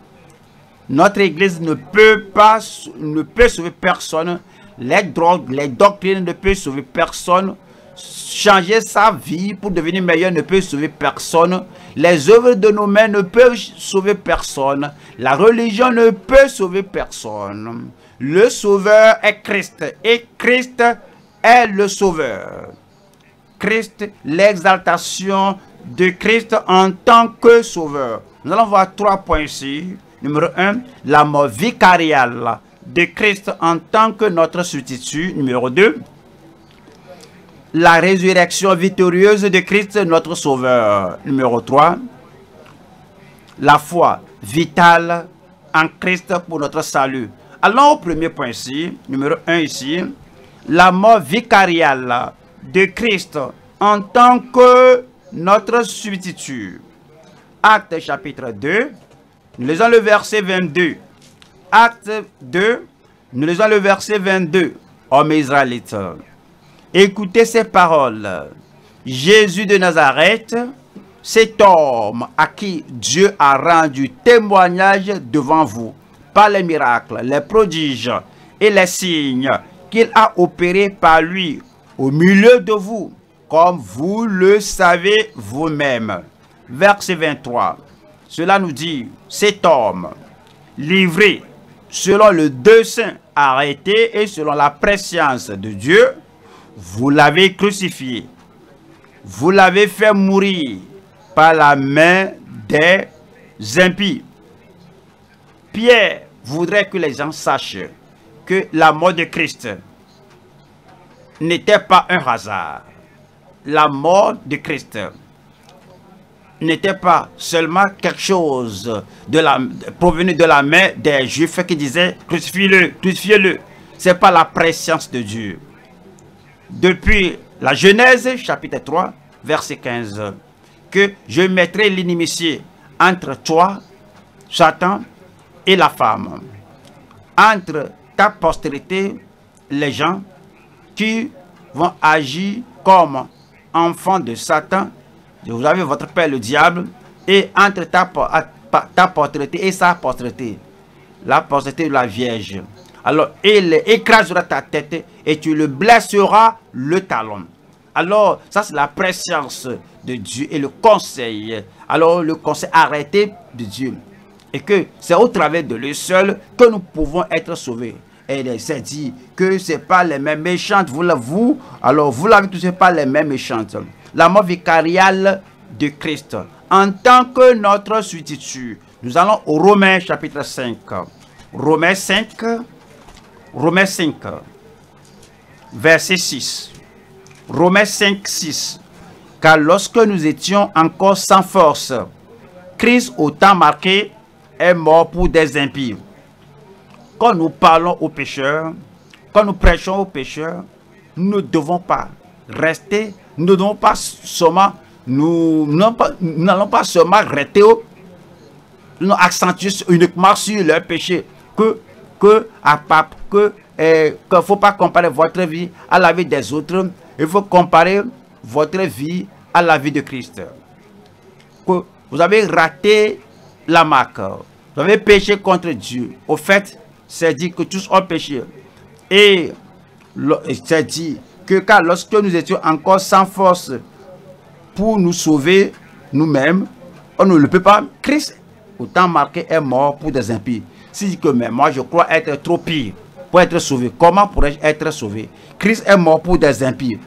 Notre église ne peut sauver personne. Les drogues, les doctrines ne peuvent sauver personne. Changer sa vie pour devenir meilleur ne peut sauver personne. Les œuvres de nos mains ne peuvent sauver personne. La religion ne peut sauver personne. Le sauveur est Christ et Christ est le sauveur. Christ, l'exaltation de Christ en tant que sauveur. Nous allons voir 3 points ici. Numéro 1, la mort vicariale de Christ en tant que notre substitut. Numéro 2, la résurrection victorieuse de Christ, notre sauveur. Numéro 3, la foi vitale en Christ pour notre salut. Allons au premier point ici. Numéro 1 ici, la mort vicariale de Christ en tant que notre substitut. Acte chapitre 2, nous lisons le verset 22. Acte 2, nous lisons le verset 22. Hommes israélites, écoutez ces paroles. Jésus de Nazareth, cet homme à qui Dieu a rendu témoignage devant vous, par les miracles, les prodiges et les signes qu'il a opérés par lui au milieu de vous, comme vous le savez vous-même. Verset 23. Cela nous dit, cet homme, livré selon le dessein arrêté et selon la prescience de Dieu, vous l'avez crucifié. Vous l'avez fait mourir par la main des impies. Pierre voudrait que les gens sachent que la mort de Christ n'était pas un hasard. La mort de Christ n'était pas seulement quelque chose provenu de la main des Juifs qui disaient crucifiez-le, crucifiez-le. Ce n'est pas la préscience de Dieu. Depuis la Genèse, chapitre 3, verset 15, que je mettrai l'inimitié entre toi, Satan, et la femme, entre ta postérité, les gens qui vont agir comme enfants de Satan. Vous avez votre père le diable, et entre ta postérité et sa postérité, la postérité de la Vierge. Alors il écrasera ta tête et tu le blesseras le talon. Alors ça c'est la préscience de Dieu et le conseil. Alors le conseil arrêté de Dieu. Et que c'est au travers de lui seul que nous pouvons être sauvés. Et c'est dit que ce n'est pas les mêmes méchantes. Vous l'avez tous, ce n'est pas les mêmes méchantes. La mort vicariale de Christ en tant que notre substitut. Nous allons au Romains chapitre 5. Romains 5, verset 6. Romains 5, 6. Car lorsque nous étions encore sans force, Christ au temps marqué est mort pour des impies. Quand nous parlons aux pécheurs, quand nous prêchons aux pécheurs, nous ne devons pas rester, nous ne devons pas seulement, nous n'allons pas seulement rester, nous accentuer uniquement sur leur péché, que ne faut pas comparer votre vie à la vie des autres, il faut comparer votre vie à la vie de Christ. Que vous avez raté la marque, vous avez péché contre Dieu. Au fait, c'est dit que tous ont péché. Et c'est dit que car lorsque nous étions encore sans force pour nous sauver nous-mêmes, on ne le peut pas. Christ, au temps marqué, est mort pour des impies. Si dit que mais moi je crois être trop pire pour être sauvé, comment pourrais-je être sauvé? Christ est mort pour des impies.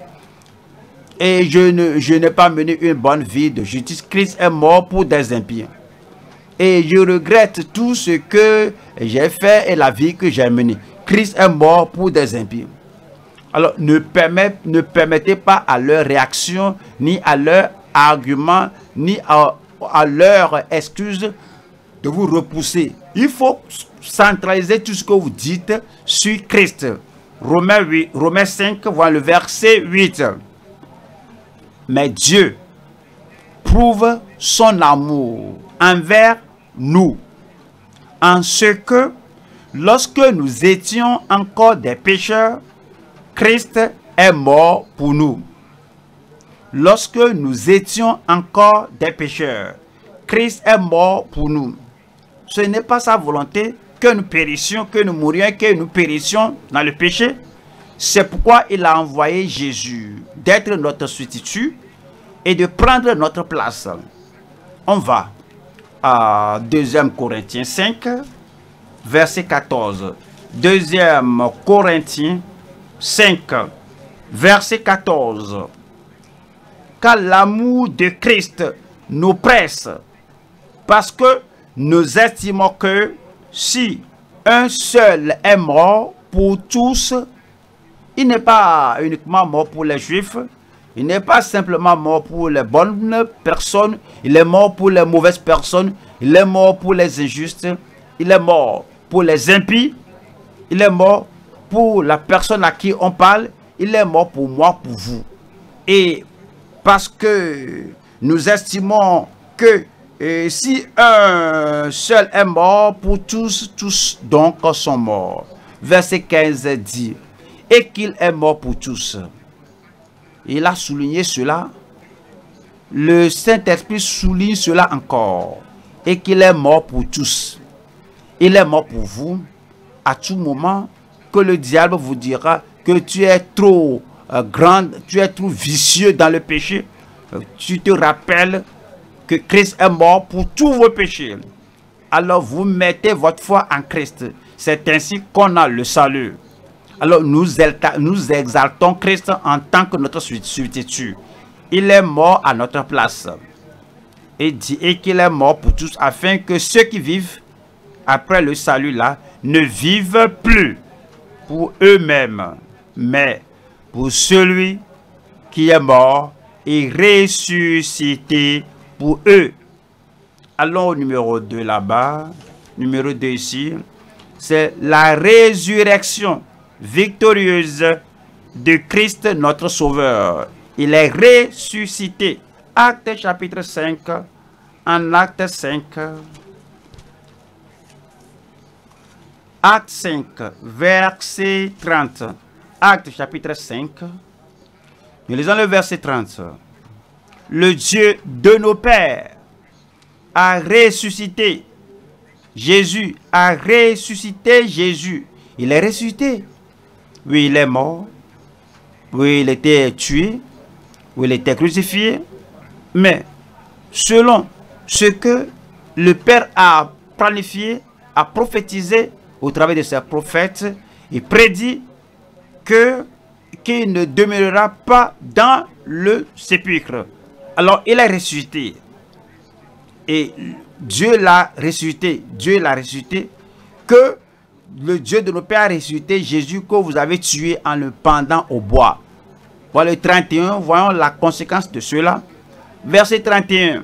Et je n'ai pas mené une bonne vie de justice. Christ est mort pour des impies. Et je regrette tout ce que j'ai fait et la vie que j'ai menée. Christ est mort pour des impies. Alors ne permettez pas à leur réaction, ni à leur argument, ni à leur excuse de vous repousser. Il faut centraliser tout ce que vous dites sur Christ. Romains 5, voilà le verset 8. Mais Dieu prouve son amour envers nous, en ce que, lorsque nous étions encore des pécheurs, Christ est mort pour nous. Lorsque nous étions encore des pécheurs, Christ est mort pour nous. Ce n'est pas sa volonté que nous périssions, que nous mourions, que nous périssions dans le péché. C'est pourquoi il a envoyé Jésus d'être notre substitut et de prendre notre place. On va à 2 Corinthiens 5, verset 14. 2 Corinthiens 5, verset 14. Car l'amour de Christ nous presse, parce que nous estimons que si un seul est mort pour tous, il n'est pas uniquement mort pour les Juifs, il n'est pas simplement mort pour les bonnes personnes, il est mort pour les mauvaises personnes, il est mort pour les injustes, il est mort pour les impies, il est mort pour la personne à qui on parle, il est mort pour moi, pour vous. Et parce que nous estimons que si un seul est mort pour tous, tous donc sont morts. Verset 15 dit, et qu'il est mort pour tous. Il a souligné cela. Le Saint-Esprit souligne cela encore. Et qu'il est mort pour tous. Il est mort pour vous. À tout moment que le diable vous dira que tu es trop grand, tu es trop vicieux dans le péché, tu te rappelles que Christ est mort pour tous vos péchés. Alors vous mettez votre foi en Christ. C'est ainsi qu'on a le salut. Alors nous exaltons Christ en tant que notre substitut. Il est mort à notre place. Et dit qu'il est mort pour tous, afin que ceux qui vivent après le salut là ne vivent plus pour eux-mêmes, mais pour celui qui est mort et ressuscité pour eux. Allons au numéro 2 là-bas. Numéro 2 ici. C'est la résurrection victorieuse de Christ notre Sauveur. Il est ressuscité. Acte chapitre 5. En acte 5. Acte 5, verset 30. Acte chapitre 5. Nous lisons le verset 30. Le Dieu de nos pères a ressuscité Jésus, a ressuscité Jésus. Il est ressuscité. Oui, il est mort. Oui, il était tué. Oui, il était crucifié. Mais selon ce que le Père a planifié, a prophétisé au travers de ses prophètes, il prédit qu'il ne demeurera pas dans le sépulcre. Alors, il est ressuscité. Et Dieu l'a ressuscité. Dieu l'a ressuscité. Que le Dieu de nos pères a ressuscité Jésus que vous avez tué en le pendant au bois. Voilà le 31. Voyons la conséquence de cela. Verset 31.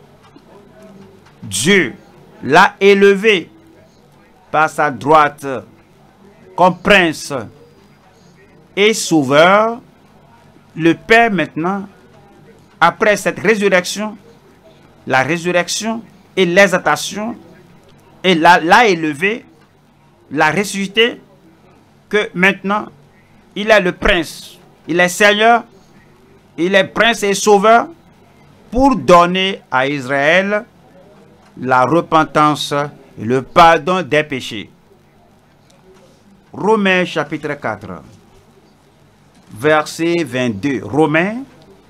Dieu l'a élevé par sa droite comme prince et sauveur. Le Père maintenant, après cette résurrection, la résurrection et l'exaltation, et l'a élevé, l'a ressuscité, que maintenant, il est le prince, il est Seigneur, il est prince et sauveur, pour donner à Israël la repentance et le pardon des péchés. Romains chapitre 4, verset 22. Romains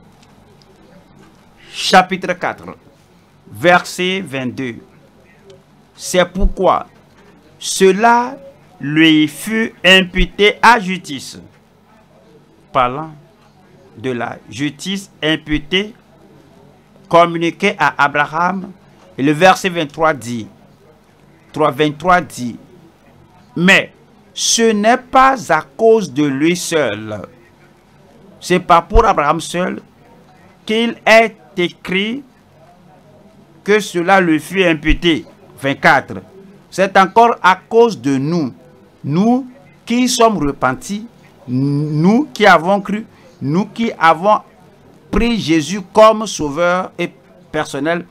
chapitre 4, verset 22. C'est pourquoi cela lui fut imputé à justice. Parlant de la justice imputée, communiquée à Abraham. Et le verset 23 dit, 23 dit, mais ce n'est pas à cause de lui seul. C'est pas pour Abraham seul qu'il est écrit que cela lui fut imputé. 24. C'est encore à cause de nous. Nous qui sommes repentis, nous qui avons cru, nous qui avons pris Jésus comme sauveur et personnel.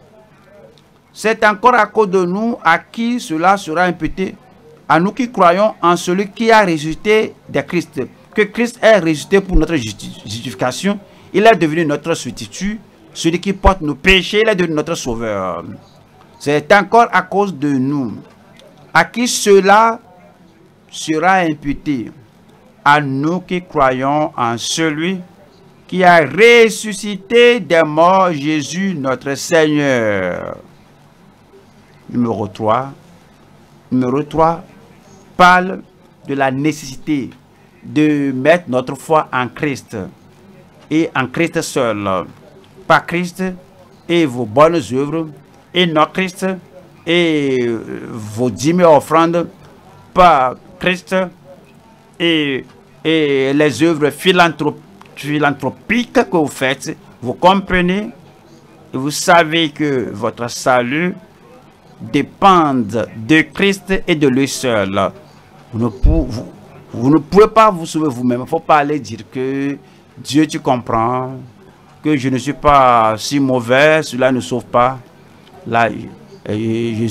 C'est encore à cause de nous à qui cela sera imputé, à nous qui croyons en celui qui a ressuscité de Christ. Que Christ est ressuscité pour notre justification. Il est devenu notre substitut, celui qui porte nos péchés, il est devenu notre sauveur. C'est encore à cause de nous, à qui cela sera imputé, à nous qui croyons en celui qui a ressuscité des morts, Jésus notre Seigneur. Numéro 3. Numéro 3 parle de la nécessité de mettre notre foi en Christ et en Christ seul. Pas Christ et vos bonnes œuvres, et non Christ et vos dîmes et offrandes, pas Christ et les œuvres philanthropiques que vous faites. Vous comprenez et vous savez que votre salut dépend de Christ et de lui seul. Vous ne pouvez pas vous sauver vous-même. Il ne faut pas aller dire que Dieu, tu comprends, que je ne suis pas si mauvais, cela ne sauve pas. Là, je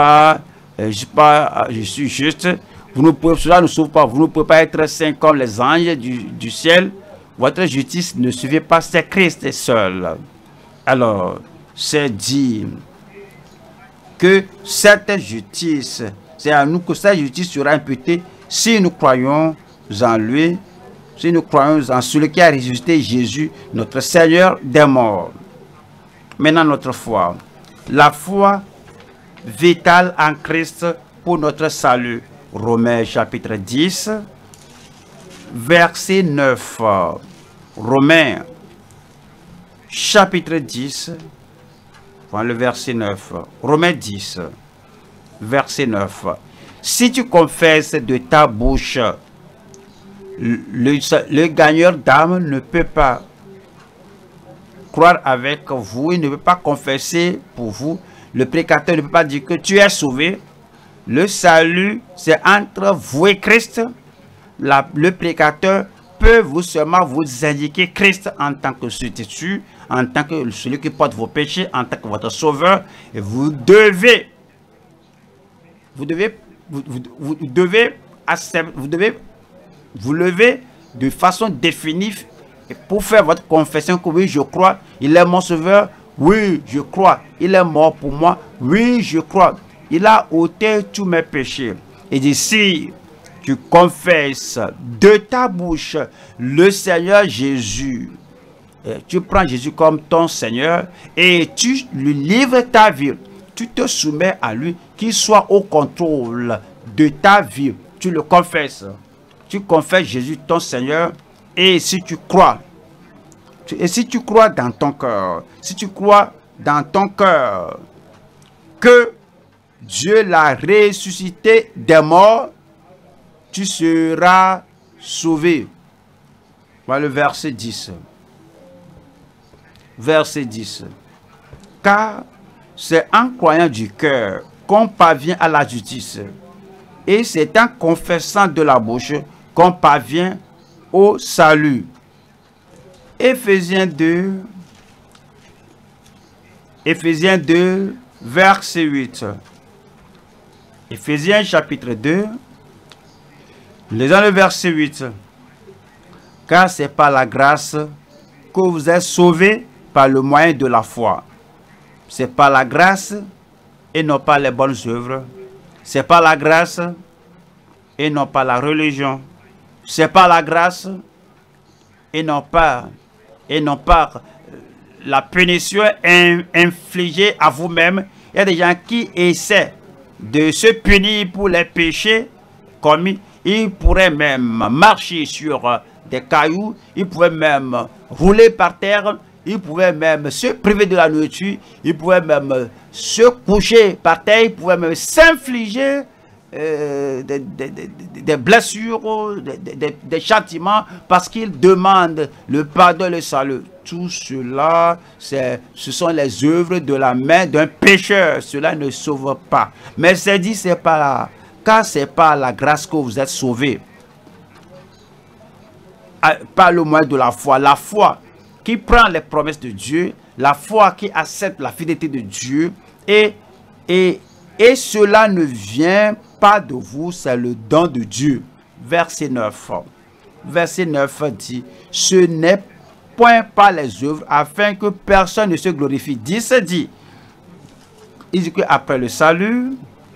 suis juste. Vous ne pouvez, cela ne sauve pas. Vous ne pouvez pas être saint comme les anges du ciel. Votre justice ne suffit pas, c'est Christ seul. Alors, c'est dit que cette justice, c'est à nous que cette justice sera imputée si nous croyons en lui, si nous croyons en celui qui a ressuscité Jésus, notre Seigneur des morts. Maintenant, notre foi. La foi vitale en Christ pour notre salut. Romains chapitre 10, verset 9. Romains chapitre 10, voilà le verset 9. Romains 10, verset 9. Si tu confesses de ta bouche, le gagneur d'âme ne peut pas croire avec vous, il ne peut pas confesser pour vous. Le prédicateur ne peut pas dire que tu es sauvé. Le salut, c'est entre vous et Christ. Le prédicateur peut seulement vous indiquer Christ en tant que substitut, en tant que celui qui porte vos péchés, en tant que votre sauveur. Et vous devez vous lever de façon définitive pour faire votre confession que oui, je crois, il est mon sauveur. Oui, je crois, il est mort pour moi. Oui, je crois, il a ôté tous mes péchés. Et d'ici, tu confesses de ta bouche le Seigneur Jésus. Tu prends Jésus comme ton Seigneur et tu lui livres ta vie. Tu te soumets à lui, qu'il soit au contrôle de ta vie. Tu le confesses. Tu confesses Jésus ton Seigneur. Et si tu crois, dans ton cœur, si tu crois dans ton cœur que Dieu l'a ressuscité des morts, tu seras sauvé. Voilà le verset 10. Verset 10. Car c'est en croyant du cœur qu'on parvient à la justice, et c'est en confessant de la bouche qu'on parvient au salut. Éphésiens 2, verset 8. Éphésiens chapitre 2, lisons le verset 8. Car c'est par la grâce que vous êtes sauvés par le moyen de la foi. C'est par la grâce et non pas les bonnes œuvres. C'est par la grâce et non pas la religion. C'est par la grâce et non pas la punition infligée à vous-même. Il y a des gens qui essaient de se punir pour les péchés commis. Ils pourraient même marcher sur des cailloux, ils pouvaient même rouler par terre, ils pouvaient même se priver de la nourriture, ils pouvaient même se coucher par terre, ils pouvaient même s'infliger des blessures, des châtiments, parce qu'ils demandent le pardon et le salut. Tout cela, ce sont les œuvres de la main d'un pécheur. Cela ne sauve pas. Mais c'est dit, c'est pas là. Car c'est par la grâce que vous êtes sauvés. Par le moyen de la foi. La foi qui prend les promesses de Dieu. La foi qui accepte la fidélité de Dieu. Et cela ne vient pas de vous, c'est le don de Dieu. Verset 9. Verset 9 dit, ce n'est point par les œuvres, afin que personne ne se glorifie. 10 dit, il dit qu'après le salut,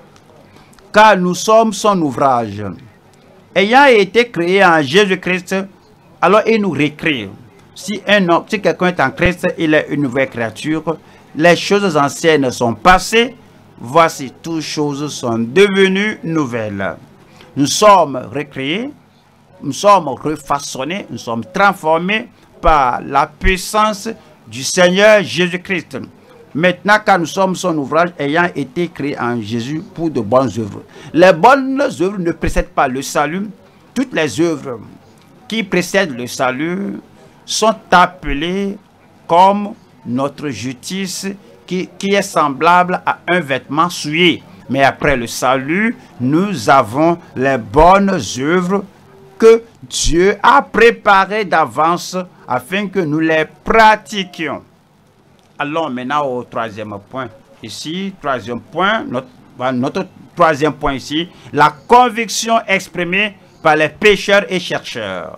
car nous sommes son ouvrage, ayant été créés en Jésus-Christ, alors il nous récrée. Si quelqu'un est en Christ, il est une nouvelle créature. Les choses anciennes sont passées, voici toutes choses sont devenues nouvelles. Nous sommes recréés, nous sommes refaçonnés, nous sommes transformés par la puissance du Seigneur Jésus-Christ. Maintenant, quand nous sommes son ouvrage ayant été créé en Jésus pour de bonnes œuvres. Les bonnes œuvres ne précèdent pas le salut. Toutes les œuvres qui précèdent le salut sont appelées comme notre justice qui est semblable à un vêtement souillé. Mais après le salut, nous avons les bonnes œuvres que Dieu a préparées d'avance afin que nous les pratiquions. Allons maintenant au troisième point. Ici, troisième point, notre troisième point ici, la conviction exprimée par les pécheurs et chercheurs.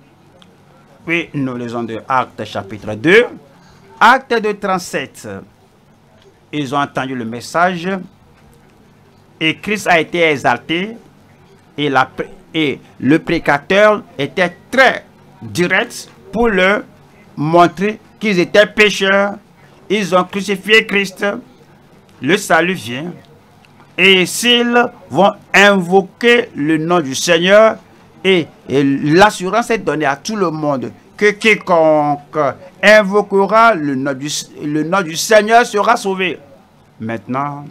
Puis nous lisons de Actes chapitre 2, Actes 2, 37. Ils ont entendu le message et Christ a été exalté et le prédicateur était très direct pour leur montrer qu'ils étaient pécheurs. Ils ont crucifié Christ. Le salut vient. Et s'ils vont invoquer le nom du Seigneur, et l'assurance est donnée à tout le monde que quiconque invoquera le nom du Seigneur sera sauvé. Maintenant,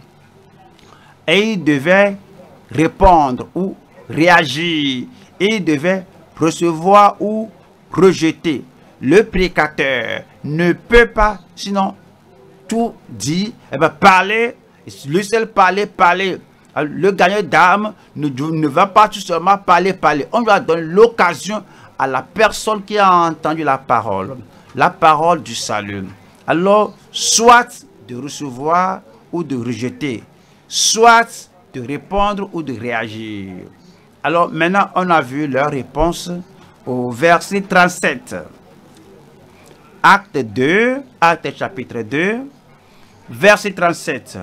et il devait répondre ou réagir. Il devait recevoir ou rejeter. Le prédicateur ne peut pas, sinon tout dit, parler, le seul parler. Le gagnant d'âme ne va pas tout seulement parler. On doit donner l'occasion à la personne qui a entendu la parole du salut. Alors, soit de recevoir ou de rejeter, soit de répondre ou de réagir. Alors, maintenant, on a vu leur réponse au verset 37. Acte chapitre 2, verset 37.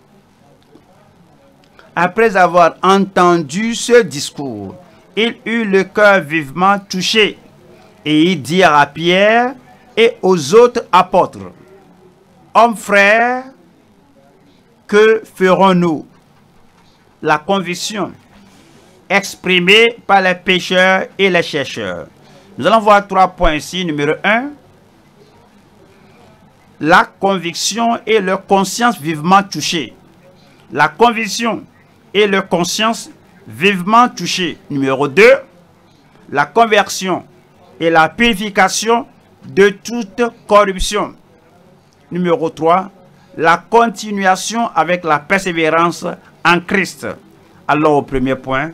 Après avoir entendu ce discours, il eut le cœur vivement touché et il dit à Pierre et aux autres apôtres, hommes frères, que ferons-nous? La conviction exprimée par les pécheurs et les chercheurs. Nous allons voir 3 points ici. Numéro 1, la conviction et leur conscience vivement touchées. La conviction et leur conscience vivement touchées. Numéro 2, la conversion et la purification de toute corruption. Numéro 3, la continuation avec la persévérance en Christ. Alors au premier point,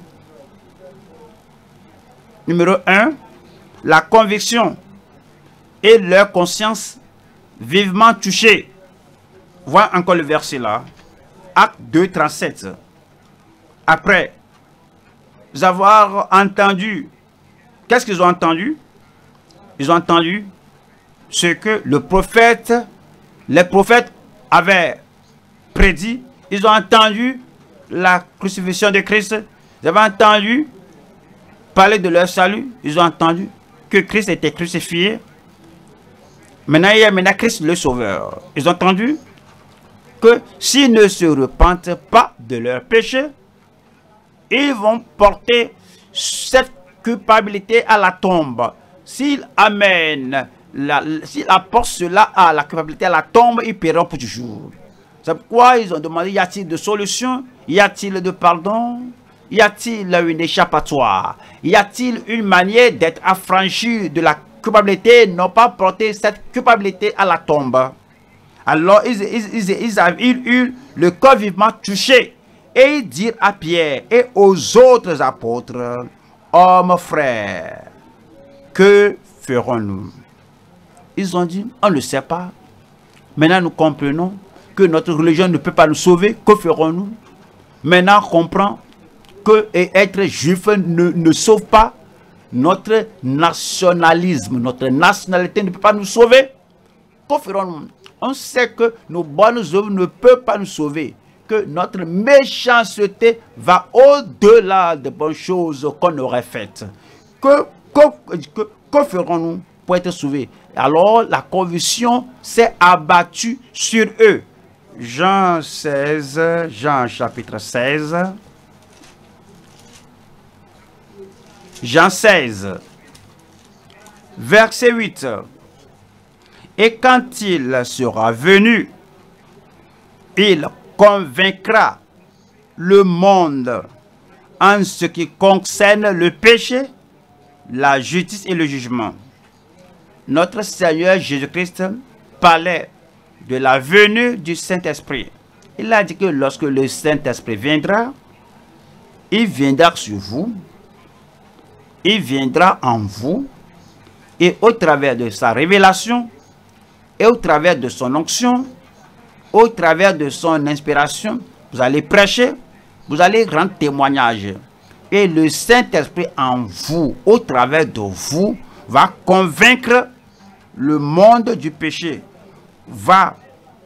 numéro 1, la conviction et leur conscience vivement touchées. Voilà encore le verset là. Acte 2, 37. Après avoir entendu, qu'est-ce qu'ils ont entendu? Ils ont entendu ce que les prophètes avaient prédit. Ils ont entendu la crucifixion de Christ. Ils avaient entendu parler de leur salut. Ils ont entendu que Christ était crucifié. Maintenant, il y a Christ le Sauveur. Ils ont entendu que s'ils ne se repentent pas de leurs péchés, ils vont porter cette culpabilité à la tombe. S'ils amènent, s'ils apportent cela à la culpabilité à la tombe, ils paieront pour toujours. C'est pourquoi ils ont demandé, y a-t-il de solution? Y a-t-il de pardon? Y a-t-il une échappatoire? Y a-t-il une manière d'être affranchi de la culpabilité, non pas porter cette culpabilité à la tombe? Alors ils avaient eu le corps vivement touché et ils dirent à Pierre et aux autres apôtres, hommes frères, que ferons-nous? Ils ont dit, on ne sait pas. Maintenant nous comprenons que notre religion ne peut pas nous sauver. Que ferons-nous? Maintenant on comprend que être juif ne sauve pas. Notre nationalisme, notre nationalité ne peut pas nous sauver. Que ferons-nous? On sait que nos bonnes œuvres ne peuvent pas nous sauver. Que notre méchanceté va au-delà des bonnes choses qu'on aurait faites. Que ferons-nous pour être sauvés? Alors la conviction s'est abattue sur eux. Jean chapitre 16. Jean 16, verset 8. Et quand il sera venu, il convaincra le monde en ce qui concerne le péché, la justice et le jugement. Notre Seigneur Jésus-Christ parlait de la venue du Saint-Esprit. Il a dit que lorsque le Saint-Esprit viendra, il viendra sur vous, il viendra en vous, et au travers de sa révélation, et au travers de son onction, au travers de son inspiration, vous allez prêcher, vous allez rendre témoignage. Et le Saint-Esprit en vous, au travers de vous, va convaincre le monde du péché, va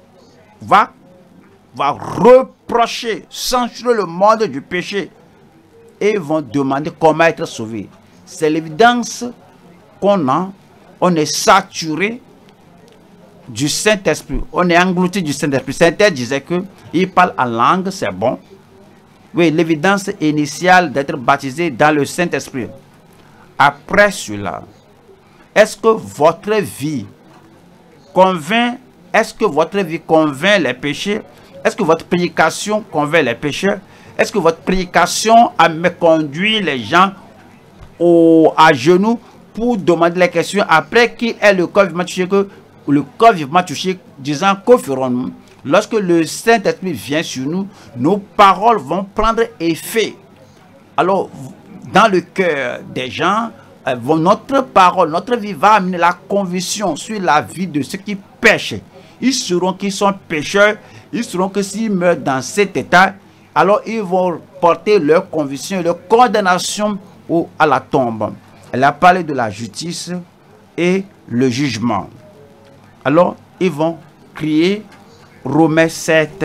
reprocher, censurer le monde du péché, et vont demander comment être sauvés. C'est l'évidence qu'on a, on est saturé du Saint-Esprit, on est englouti du Saint-Esprit. Saint-Esprit disait que il parle en langue, c'est bon. Oui, l'évidence initiale d'être baptisé dans le Saint-Esprit. Après cela, est-ce que votre vie convainc, les péchés? Est-ce que votre prédication convainc les pécheurs? Est-ce que votre prédication a conduit les gens à genoux pour demander les questions après qu'il ait le corps vivement touché, disant que ferons-nous? Lorsque le Saint-Esprit vient sur nous, nos paroles vont prendre effet. Alors, dans le cœur des gens, notre parole, notre vie va amener la conviction sur la vie de ceux qui pêchent. Ils sauront qu'ils sont pécheurs, ils sauront que s'ils meurent dans cet état, alors ils vont porter leur conviction, leur condamnation à la tombe. Elle a parlé de la justice et le jugement. Alors, ils vont crier Romains 7,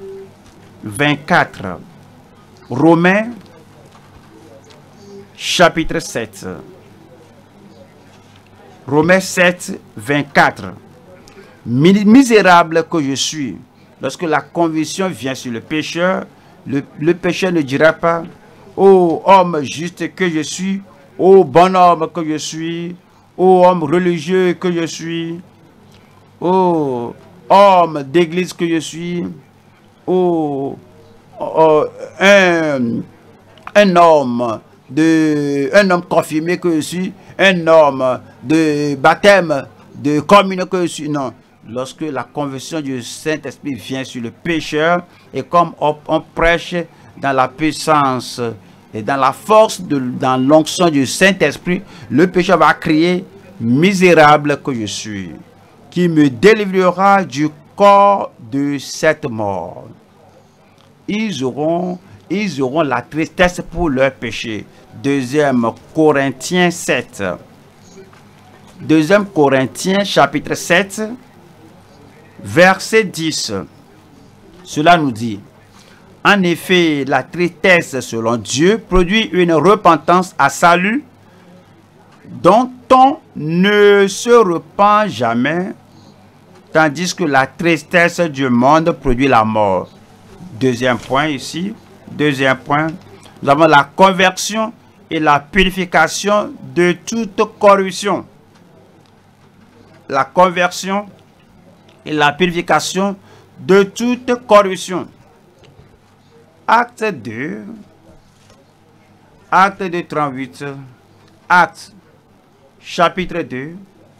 24. Romains, chapitre 7. Romains 7, 24. Misérable que je suis, lorsque la conviction vient sur le pécheur, le pécheur ne dira pas, ô homme juste que je suis, ô bon homme que je suis, ô homme religieux que je suis, oh, homme d'église que je suis, oh, oh, un homme confirmé que je suis, un homme de baptême, de communion que je suis. Non. Lorsque la conversion du Saint-Esprit vient sur le pécheur, et comme on prêche dans la puissance et dans la force, dans l'onction du Saint-Esprit, le pécheur va crier, misérable que je suis, qui me délivrera du corps de cette mort. Ils auront la tristesse pour leur péché. 2 Corinthiens 7. 2 Corinthiens chapitre 7, verset 10. Cela nous dit: en effet, la tristesse selon Dieu produit une repentance à salut dont on ne se repent jamais, tandis que la tristesse du monde produit la mort. Deuxième point ici. Deuxième point. Nous avons la conversion et la purification de toute corruption. La conversion et la purification de toute corruption. Acte 2, 38, Acte, chapitre 2,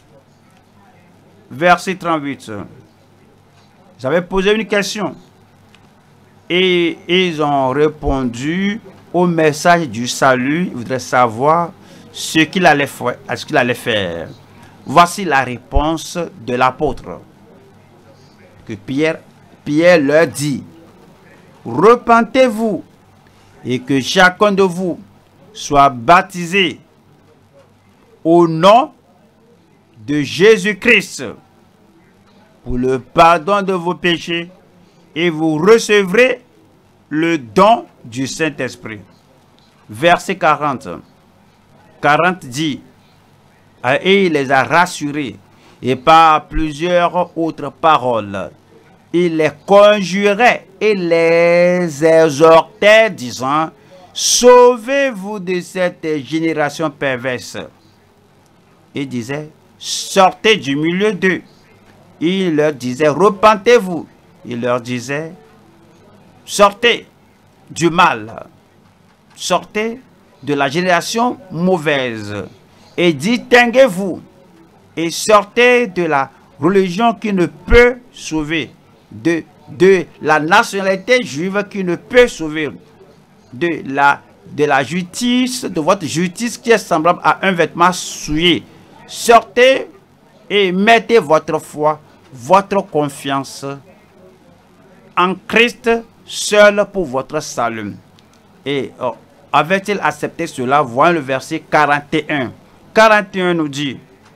verset 38. J'avais posé une question et ils ont répondu au message du salut. Ils voudraient savoir ce qu'il allait faire. Voici la réponse de l'apôtre. Que Pierre leur dit: repentez-vous et que chacun de vous soit baptisé au nom de Jésus-Christ pour le pardon de vos péchés, et vous recevrez le don du Saint-Esprit. Verset 40. 40 dit: et il les a rassurés, et par plusieurs autres paroles, il les conjurait et les exhortait, disant: sauvez-vous de cette génération perverse. Il disait: sortez du milieu d'eux. Il leur disait: repentez-vous. Il leur disait: sortez du mal, sortez de la génération mauvaise, et distinguez-vous, et sortez de la religion qui ne peut sauver, de la nationalité juive qui ne peut sauver, de la justice, de votre justice qui est semblable à un vêtement souillé. Sortez et mettez votre foi, votre confiance en Christ seul pour votre salut. Et avait-il accepté cela? Voyons le verset 41. 41 nous dit: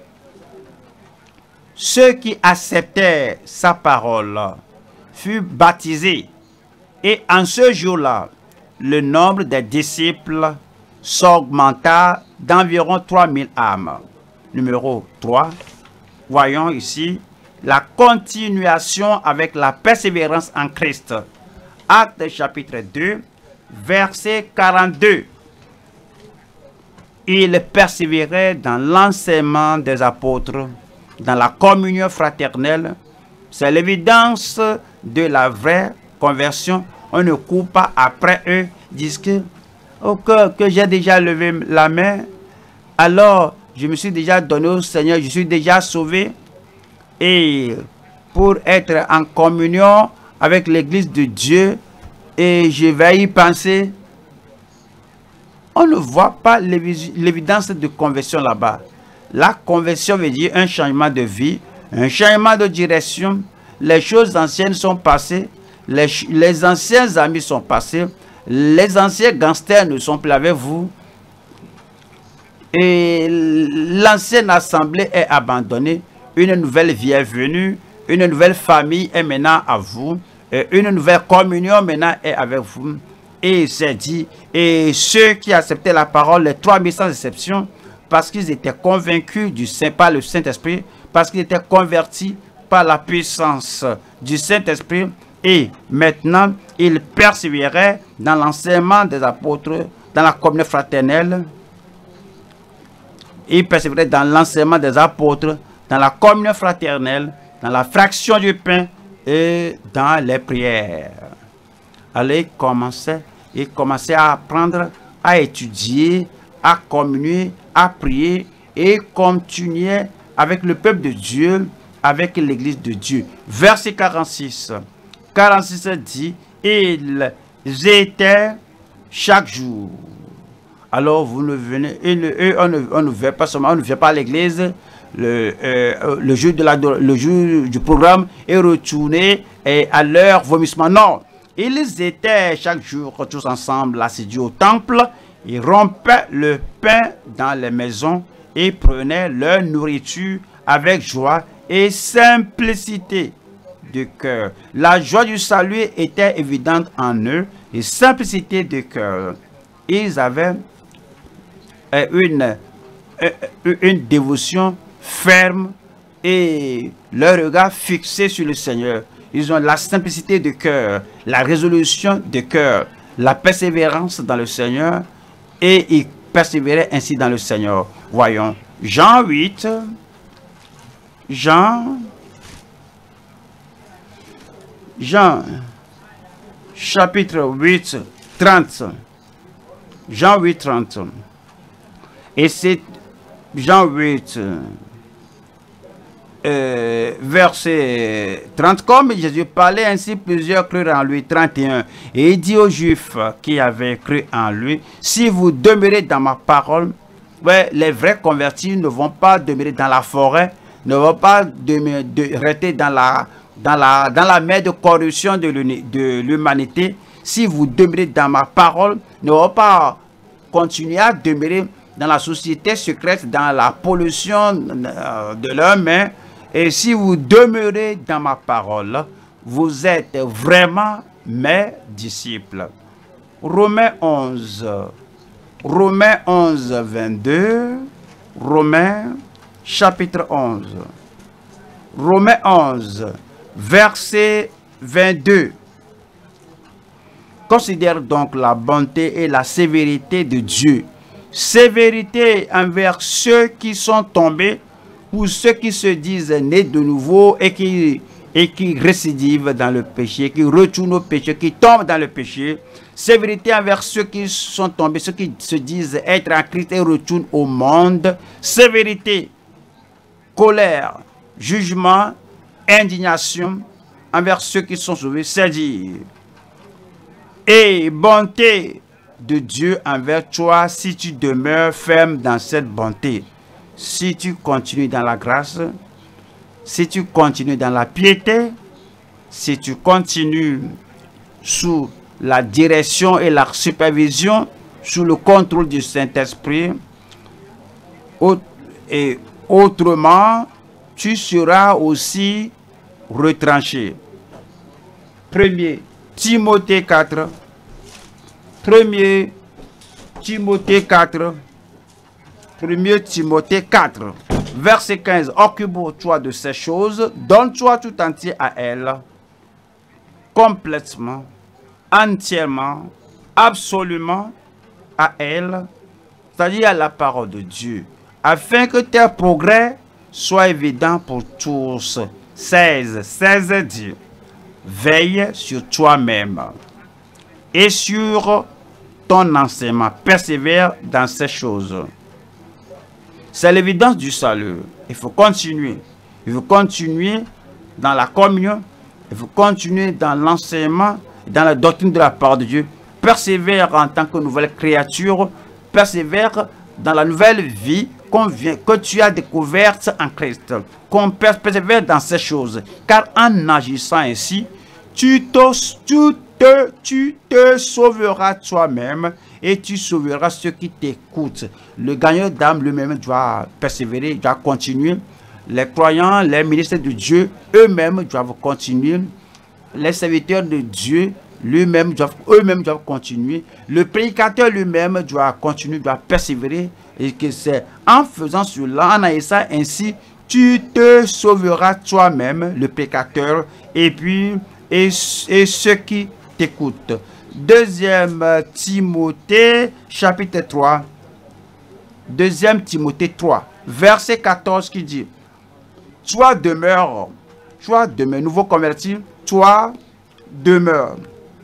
ceux qui acceptèrent sa parole furent baptisés, et en ce jour-là, le nombre des disciples s'augmenta d'environ 3000 âmes. Numéro 3, voyons ici la continuation avec la persévérance en Christ. Actes chapitre 2, verset 42. Ils persévéraient dans l'enseignement des apôtres, dans la communion fraternelle. C'est l'évidence de la vraie conversion. On ne court pas après eux, disent que j'ai déjà levé la main, alors je me suis déjà donné au Seigneur, je suis déjà sauvé. Et pour être en communion avec l'église de Dieu, et je vais y penser, on ne voit pas l'évidence de conversion là-bas. La conversion veut dire un changement de vie, un changement de direction. Les choses anciennes sont passées, les anciens amis sont passés, les anciens gangsters ne sont plus avec vous, et l'ancienne assemblée est abandonnée. Une nouvelle vie est venue, une nouvelle famille est maintenant à vous, et une nouvelle communion maintenant est avec vous. Et il s'est dit, et ceux qui acceptaient la parole, les 3000 sans exception, parce qu'ils étaient convaincus par le Saint-Esprit, parce qu'ils étaient convertis par la puissance du Saint-Esprit, et maintenant ils persévéraient dans l'enseignement des apôtres, dans la communion fraternelle. Ils persévéraient dans l'enseignement des apôtres, dans la communion fraternelle, dans la fraction du pain et dans les prières. Alors il commençait à apprendre, à étudier, à communier, à prier et continuer avec le peuple de Dieu, avec l'église de Dieu. Verset 46. 46 dit, ils étaient chaque jour. Alors vous ne venez, on ne vient pas seulement, on ne vient pas à l'église le jour du programme et retourner à leur vomissement. Non, ils étaient chaque jour tous ensemble assidus au temple. Ils rompaient le pain dans les maisons et prenaient leur nourriture avec joie et simplicité de cœur. La joie du salut était évidente en eux et simplicité de cœur. Ils avaient une dévotion ferme et leur regard fixé sur le Seigneur. Ils ont la simplicité de cœur, la résolution de cœur, la persévérance dans le Seigneur et ils persévéraient ainsi dans le Seigneur. Voyons, Jean chapitre 8, 30. Jean 8, 30. Et c'est Jean 8, verset 30. Comme Jésus parlait ainsi, plusieurs crurent en lui. 31. Et il dit aux Juifs qui avaient cru en lui, si vous demeurez dans ma parole, ouais, les vrais convertis ne vont pas demeurer dans la forêt, ne vont pas rester dans la mer de corruption de l'humanité. Si vous demeurez dans ma parole, ne vont pas continuer à demeurer dans la société secrète, dans la pollution de leurs mains. Et si vous demeurez dans ma parole, vous êtes vraiment mes disciples. Romains 11, 22. Romains chapitre 11. Romains 11, verset 22. Considère donc la bonté et la sévérité de Dieu. Sévérité envers ceux qui sont tombés ou ceux qui se disent nés de nouveau et qui récidivent dans le péché, qui retournent au péché, qui tombent dans le péché. Sévérité envers ceux qui sont tombés, ceux qui se disent être en Christ et retournent au monde. Sévérité, colère, jugement, indignation envers ceux qui sont sauvés, c'est-à-dire, et bonté de Dieu envers toi si tu demeures ferme dans cette bonté. Si tu continues dans la grâce, si tu continues dans la piété, si tu continues sous la direction et la supervision, sous le contrôle du Saint-Esprit, et autrement, tu seras aussi retranché. 1 Timothée 4. 1 Timothée 4. 1 Timothée 4. Verset 15. Occupe-toi de ces choses, donne-toi tout entier à elles, complètement, entièrement, absolument à elles, c'est-à-dire à la parole de Dieu, afin que tes progrès soient évidents pour tous. 16 dit, veille sur toi-même et sur ton enseignement, persévère dans ces choses. C'est l'évidence du salut. Il faut continuer. Il faut continuer dans la communion. Il faut continuer dans l'enseignement, dans la doctrine de la parole de Dieu. Persévère en tant que nouvelle créature. Persévère dans la nouvelle vie que tu as découverte en Christ. Qu'on persévère dans ces choses. Car en agissant ainsi, tu te sauveras toi-même et tu sauveras ceux qui t'écoutent. Le gagneur d'âme lui-même doit persévérer, doit continuer. Les croyants, les ministres de Dieu, eux-mêmes doivent continuer. Les serviteurs de Dieu, eux-mêmes doivent continuer. Le prédicateur lui-même doit continuer, doit persévérer. Et que c'est en faisant cela, en agissant ainsi, tu te sauveras toi-même, le prédicateur, et ceux qui t'écoutent. 2 Timothée chapitre 3. 2 Timothée 3, verset 14 qui dit, toi demeure toi demeure. Nouveau converti, toi demeure.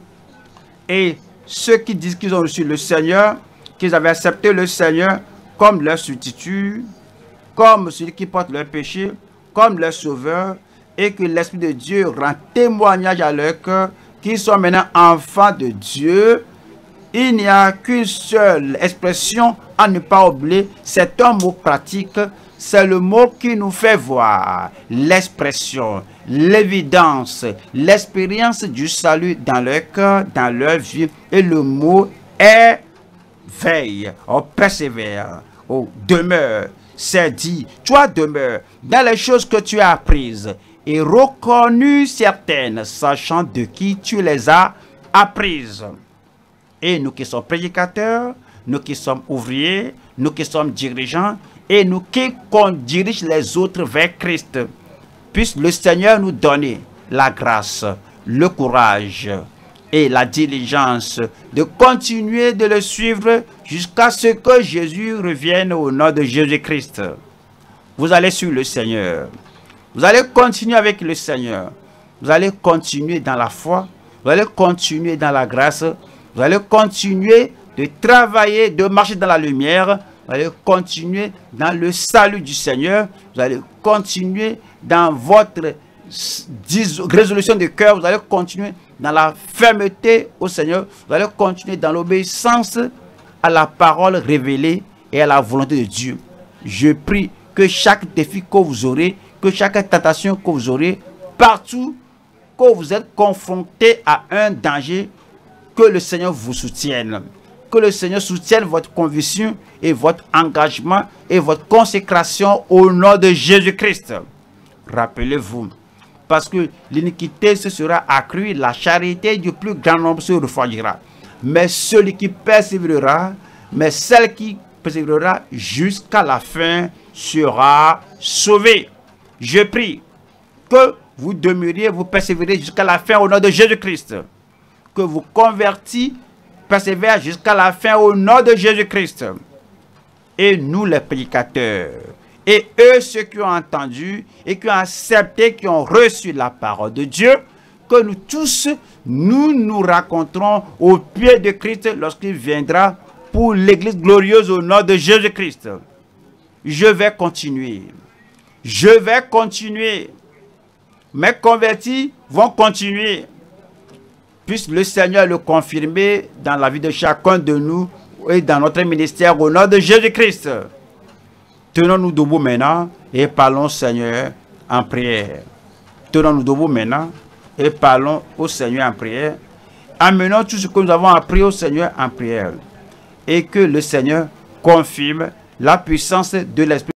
Et ceux qui disent qu'ils ont reçu le Seigneur, qu'ils avaient accepté le Seigneur comme leur substitut, comme celui qui porte leur péché, comme leur sauveur, et que l'Esprit de Dieu rend témoignage à leur cœur qu'ils sont maintenant enfants de Dieu, il n'y a qu'une seule expression à ne pas oublier, c'est un mot pratique, c'est le mot qui nous fait voir l'expression, l'évidence, l'expérience du salut dans leur cœur, dans leur vie, et le mot est veille, on persévère, on demeure. C'est dit, toi demeure dans les choses que tu as apprises et reconnues certaines, sachant de qui tu les as apprises. Et nous qui sommes prédicateurs, nous qui sommes ouvriers, nous qui sommes dirigeants, et nous qui dirige les autres vers Christ, puisse le Seigneur nous donner la grâce, le courage et la diligence de continuer de le suivre jusqu'à ce que Jésus revienne au nom de Jésus-Christ. Vous allez suivre le Seigneur. Vous allez continuer avec le Seigneur. Vous allez continuer dans la foi. Vous allez continuer dans la grâce. Vous allez continuer de travailler, de marcher dans la lumière. Vous allez continuer dans le salut du Seigneur. Vous allez continuer dans votre résolution de cœur. Vous allez continuer dans la fermeté au Seigneur. Vous allez continuer dans l'obéissance à la parole révélée et à la volonté de Dieu. Je prie que chaque défi que vous aurez, que chaque tentation que vous aurez, partout que vous êtes confronté à un danger, que le Seigneur vous soutienne. Que le Seigneur soutienne votre conviction et votre engagement et votre consécration au nom de Jésus-Christ. Rappelez-vous, parce que l'iniquité se sera accrue, la charité du plus grand nombre se refroidira. Mais celui qui persévérera, mais celle qui persévérera jusqu'à la fin sera sauvé. Je prie que vous demeuriez, vous persévérez jusqu'à la fin au nom de Jésus-Christ. Que vous convertis, persévèrent jusqu'à la fin au nom de Jésus-Christ. Et nous les prédicateurs, et eux ceux qui ont entendu et qui ont accepté, qui ont reçu la parole de Dieu, que nous tous, nous raconterons au pied de Christ lorsqu'il viendra pour l'église glorieuse au nom de Jésus-Christ. Je vais continuer. Je vais continuer. Mes convertis vont continuer. Puisse le Seigneur le confirmer dans la vie de chacun de nous et dans notre ministère au nom de Jésus-Christ. Tenons-nous debout maintenant et parlons au Seigneur en prière. Tenons-nous debout maintenant et parlons au Seigneur en prière. Amenons tout ce que nous avons appris au Seigneur en prière. Et que le Seigneur confirme la puissance de l'Esprit